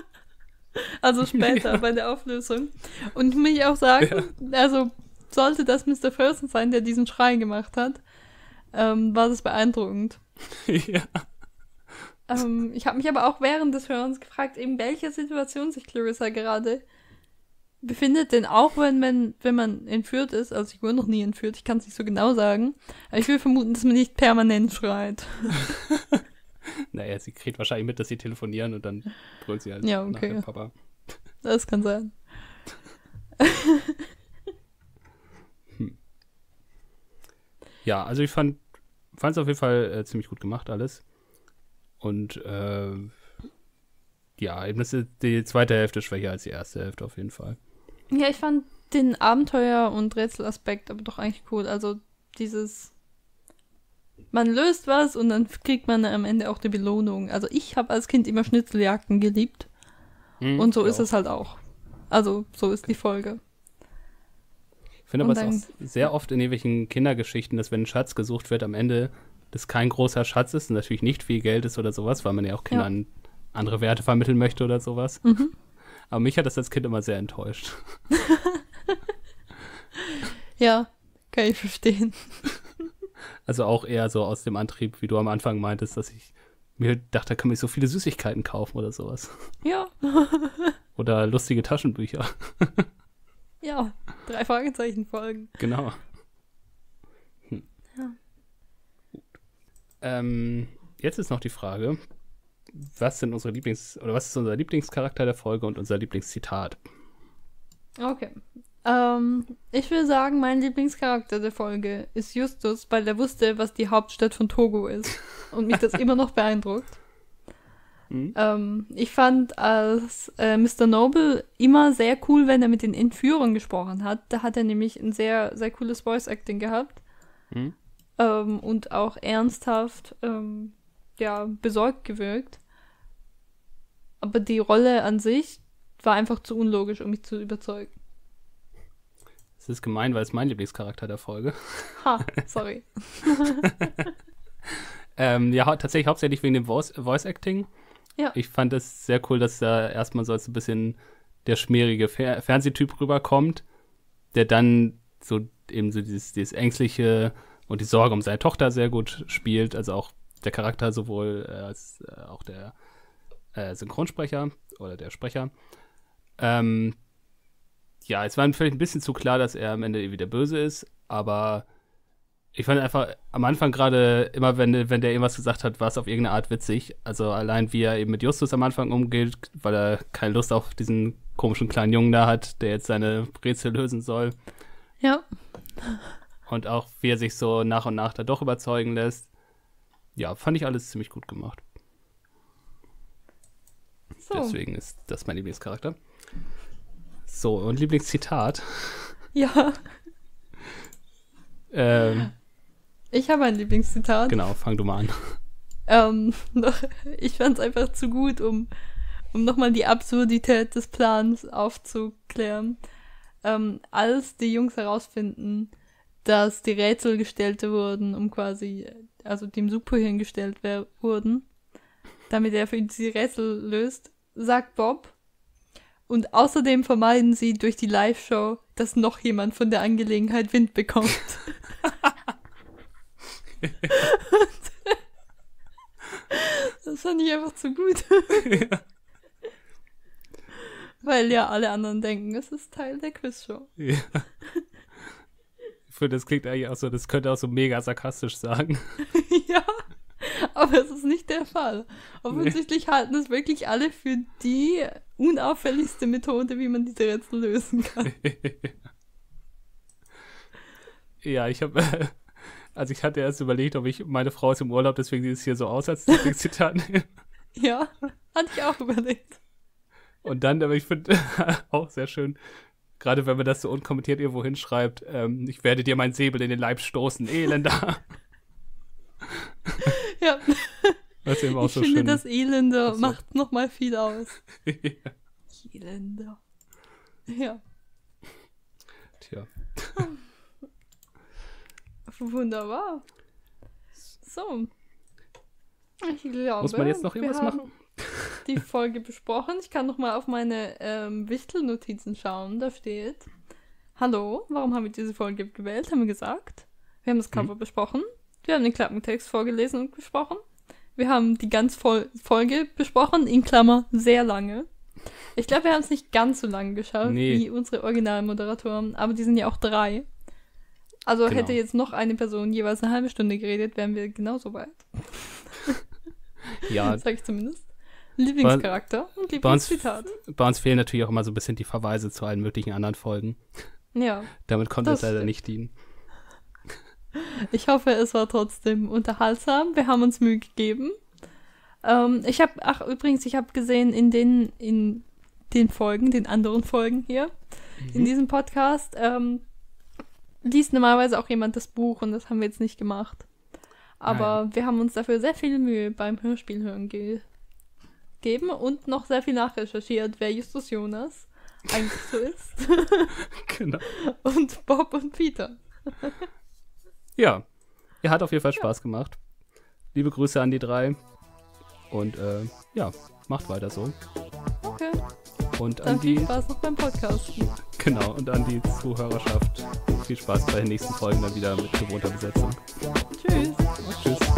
Speaker 2: Also später
Speaker 1: Ja.
Speaker 2: bei der Auflösung. Und mich auch sagen, also sollte das Mister Ferguson sein, der diesen Schrei gemacht hat, ähm, war das beeindruckend.
Speaker 1: Ja.
Speaker 2: Ähm, ich habe mich aber auch während des Hörens gefragt, in welcher Situation sich Clarissa gerade befindet, denn auch wenn man, wenn man entführt ist, also ich wurde noch nie entführt, ich kann es nicht so genau sagen, aber ich will vermuten, dass man nicht permanent schreit.
Speaker 1: Naja, sie kriegt wahrscheinlich mit, dass sie telefonieren und dann brüllt sie halt
Speaker 2: Ja,
Speaker 1: nach
Speaker 2: okay.
Speaker 1: dem Papa.
Speaker 2: Das kann sein.
Speaker 1: Ja, also ich fand es auf jeden Fall äh, ziemlich gut gemacht alles. Und äh, ja, eben das ist die zweite Hälfte schwächer als die erste Hälfte auf jeden Fall.
Speaker 2: Ja, ich fand den Abenteuer- und Rätselaspekt aber doch eigentlich cool. Also dieses, man löst was und dann kriegt man am Ende auch die Belohnung. Also ich habe als Kind immer Schnitzeljagden geliebt.
Speaker 1: Hm,
Speaker 2: Und so
Speaker 1: ich
Speaker 2: ist
Speaker 1: auch.
Speaker 2: es halt auch. Also so ist die Folge.
Speaker 1: Ich finde aber
Speaker 2: Und
Speaker 1: es
Speaker 2: dann-
Speaker 1: auch sehr oft in irgendwelchen Kindergeschichten, dass wenn ein Schatz gesucht wird, am Ende das kein großer Schatz ist und natürlich nicht viel Geld ist oder sowas, weil man ja auch Kindern andere Werte vermitteln möchte oder sowas.
Speaker 2: Mhm.
Speaker 1: Aber mich hat das als Kind immer sehr enttäuscht.
Speaker 2: Ja, kann ich verstehen.
Speaker 1: Also auch eher so aus dem Antrieb, wie du am Anfang meintest, dass ich mir dachte, da kann man sich so viele Süßigkeiten kaufen oder sowas.
Speaker 2: Ja,
Speaker 1: Oder lustige Taschenbücher.
Speaker 2: ja, drei Fragezeichen folgen.
Speaker 1: Genau. Hm.
Speaker 2: Ja.
Speaker 1: Ähm, jetzt ist noch die Frage, was sind unsere Lieblings- oder was ist unser Lieblingscharakter der Folge und unser Lieblingszitat?
Speaker 2: Okay. Ähm, ich will sagen, mein Lieblingscharakter der Folge ist Justus, weil er wusste, was die Hauptstadt von Togo ist. Und mich das immer noch beeindruckt.
Speaker 1: Hm?
Speaker 2: Ähm, ich fand als äh, Mister Noble immer sehr cool, wenn er mit den Entführern gesprochen hat. Da hat er nämlich ein sehr, sehr cooles Voice-Acting gehabt.
Speaker 1: Hm?
Speaker 2: Ähm, und auch ernsthaft, ähm, ja, besorgt gewirkt. Aber die Rolle an sich war einfach zu unlogisch, um mich zu überzeugen.
Speaker 1: Das ist gemein, weil es mein Lieblingscharakter der Folge.
Speaker 2: Ha, sorry.
Speaker 1: ähm, ja, hau- tatsächlich hauptsächlich wegen dem Voice- Voice-Acting.
Speaker 2: Ja.
Speaker 1: Ich fand es sehr cool, dass da erstmal so als ein bisschen der schmierige Fer- Fernsehtyp rüberkommt, der dann so eben so dieses, dieses Ängstliche und die Sorge um seine Tochter sehr gut spielt. Also auch der Charakter sowohl äh, als äh, auch der äh, Synchronsprecher oder der Sprecher. Ähm, ja, es war mir vielleicht ein bisschen zu klar, dass er am Ende wieder böse ist, aber ich fand einfach am Anfang gerade immer, wenn, wenn der irgendwas gesagt hat, war es auf irgendeine Art witzig. Also allein wie er eben mit Justus am Anfang umgeht, weil er keine Lust auf diesen komischen kleinen Jungen da hat, der jetzt seine Rätsel lösen soll.
Speaker 2: Ja.
Speaker 1: Und auch wie er sich so nach und nach da doch überzeugen lässt. Ja, fand ich alles ziemlich gut gemacht.
Speaker 2: So.
Speaker 1: Deswegen ist das mein Lieblingscharakter. So, und Lieblingszitat.
Speaker 2: Ja.
Speaker 1: ähm,
Speaker 2: Ich habe ein Lieblingszitat.
Speaker 1: genau, fang du mal an.
Speaker 2: Ähm, noch, ich fand es einfach zu gut, um, um nochmal die Absurdität des Plans aufzuklären. Ähm, als die Jungs herausfinden, dass die Rätsel gestellt wurden, um quasi, also dem Superhirn gestellt wer- wurden, damit er für die Rätsel löst, sagt Bob. Und außerdem vermeiden sie durch die Live-Show, dass noch jemand von der Angelegenheit Wind bekommt. Das fand ich einfach zu gut.
Speaker 1: Ja.
Speaker 2: Weil ja alle anderen denken, es ist Teil der Quizshow.
Speaker 1: Ja. Ich finde, das klingt eigentlich auch so, das könnte auch so mega sarkastisch sagen.
Speaker 2: Ja, aber es ist nicht der Fall. Offensichtlich halten es wirklich alle für die unauffälligste Methode, wie man diese Rätsel lösen kann.
Speaker 1: Ja, ich habe, also ich hatte erst überlegt, ob ich, meine Frau ist im Urlaub, deswegen sieht es hier so aus, als Lieblingszitat nehme.
Speaker 2: Ja, hatte ich auch überlegt.
Speaker 1: Und dann, aber ich finde auch sehr schön, gerade wenn man das so unkommentiert irgendwo hinschreibt, ähm, ich werde dir meinen Säbel in den Leib stoßen, Elender.
Speaker 2: Ja,
Speaker 1: Was eben auch
Speaker 2: ich
Speaker 1: so
Speaker 2: finde,
Speaker 1: schön.
Speaker 2: das Elender
Speaker 1: Ach so.
Speaker 2: macht nochmal viel aus.
Speaker 1: Ja.
Speaker 2: Elender. Ja,
Speaker 1: Tja.
Speaker 2: wunderbar. So. Ich glaube,
Speaker 1: Muss man jetzt noch
Speaker 2: wir
Speaker 1: irgendwas
Speaker 2: haben
Speaker 1: machen?
Speaker 2: die Folge besprochen. Ich kann noch mal auf meine ähm, Wichtelnotizen schauen. Da steht: Hallo, warum haben wir diese Folge gewählt? Haben wir gesagt. Wir haben das Cover
Speaker 1: Mhm.
Speaker 2: besprochen. Wir haben den Klappentext vorgelesen und besprochen. Wir haben die ganze Fol- Folge besprochen, in Klammer sehr lange. Ich glaube, wir haben es nicht ganz so lange geschaut
Speaker 1: Nee.
Speaker 2: wie unsere Originalmoderatoren, aber die sind ja auch drei. Also
Speaker 1: Genau.
Speaker 2: hätte jetzt noch eine Person jeweils eine halbe Stunde geredet, wären wir genauso weit.
Speaker 1: Ja,
Speaker 2: Sag ich zumindest. Lieblingscharakter und
Speaker 1: bei uns,
Speaker 2: Lieblingszitat.
Speaker 1: bei uns fehlen natürlich auch immer so ein bisschen die Verweise zu allen möglichen anderen Folgen.
Speaker 2: Ja,
Speaker 1: Damit konnte
Speaker 2: Das
Speaker 1: es leider
Speaker 2: stimmt.
Speaker 1: nicht dienen.
Speaker 2: ich hoffe, es war trotzdem unterhaltsam. Wir haben uns Mühe gegeben. Ähm, ich habe, ach übrigens, ich habe gesehen in den, in den Folgen, den anderen Folgen hier, in
Speaker 1: Mhm.
Speaker 2: diesem Podcast, ähm, liest normalerweise auch jemand das Buch und das haben wir jetzt nicht gemacht. Aber wir haben uns dafür sehr viel Mühe beim Hörspielhören ge gegeben und noch sehr viel nachrecherchiert, wer Justus Jonas eigentlich so ist.
Speaker 1: Genau.
Speaker 2: Und Bob und Peter.
Speaker 1: Ja, er hat auf jeden Fall Spaß gemacht. Liebe Grüße an die drei. Und äh, ja, macht weiter so.
Speaker 2: Okay,
Speaker 1: Und an
Speaker 2: dann viel
Speaker 1: die,
Speaker 2: Spaß noch beim Podcasten.
Speaker 1: genau, und an die Zuhörerschaft. Viel Spaß bei den nächsten Folgen dann wieder mit gewohnter Besetzung.
Speaker 2: Tschüss.
Speaker 1: Tschüss.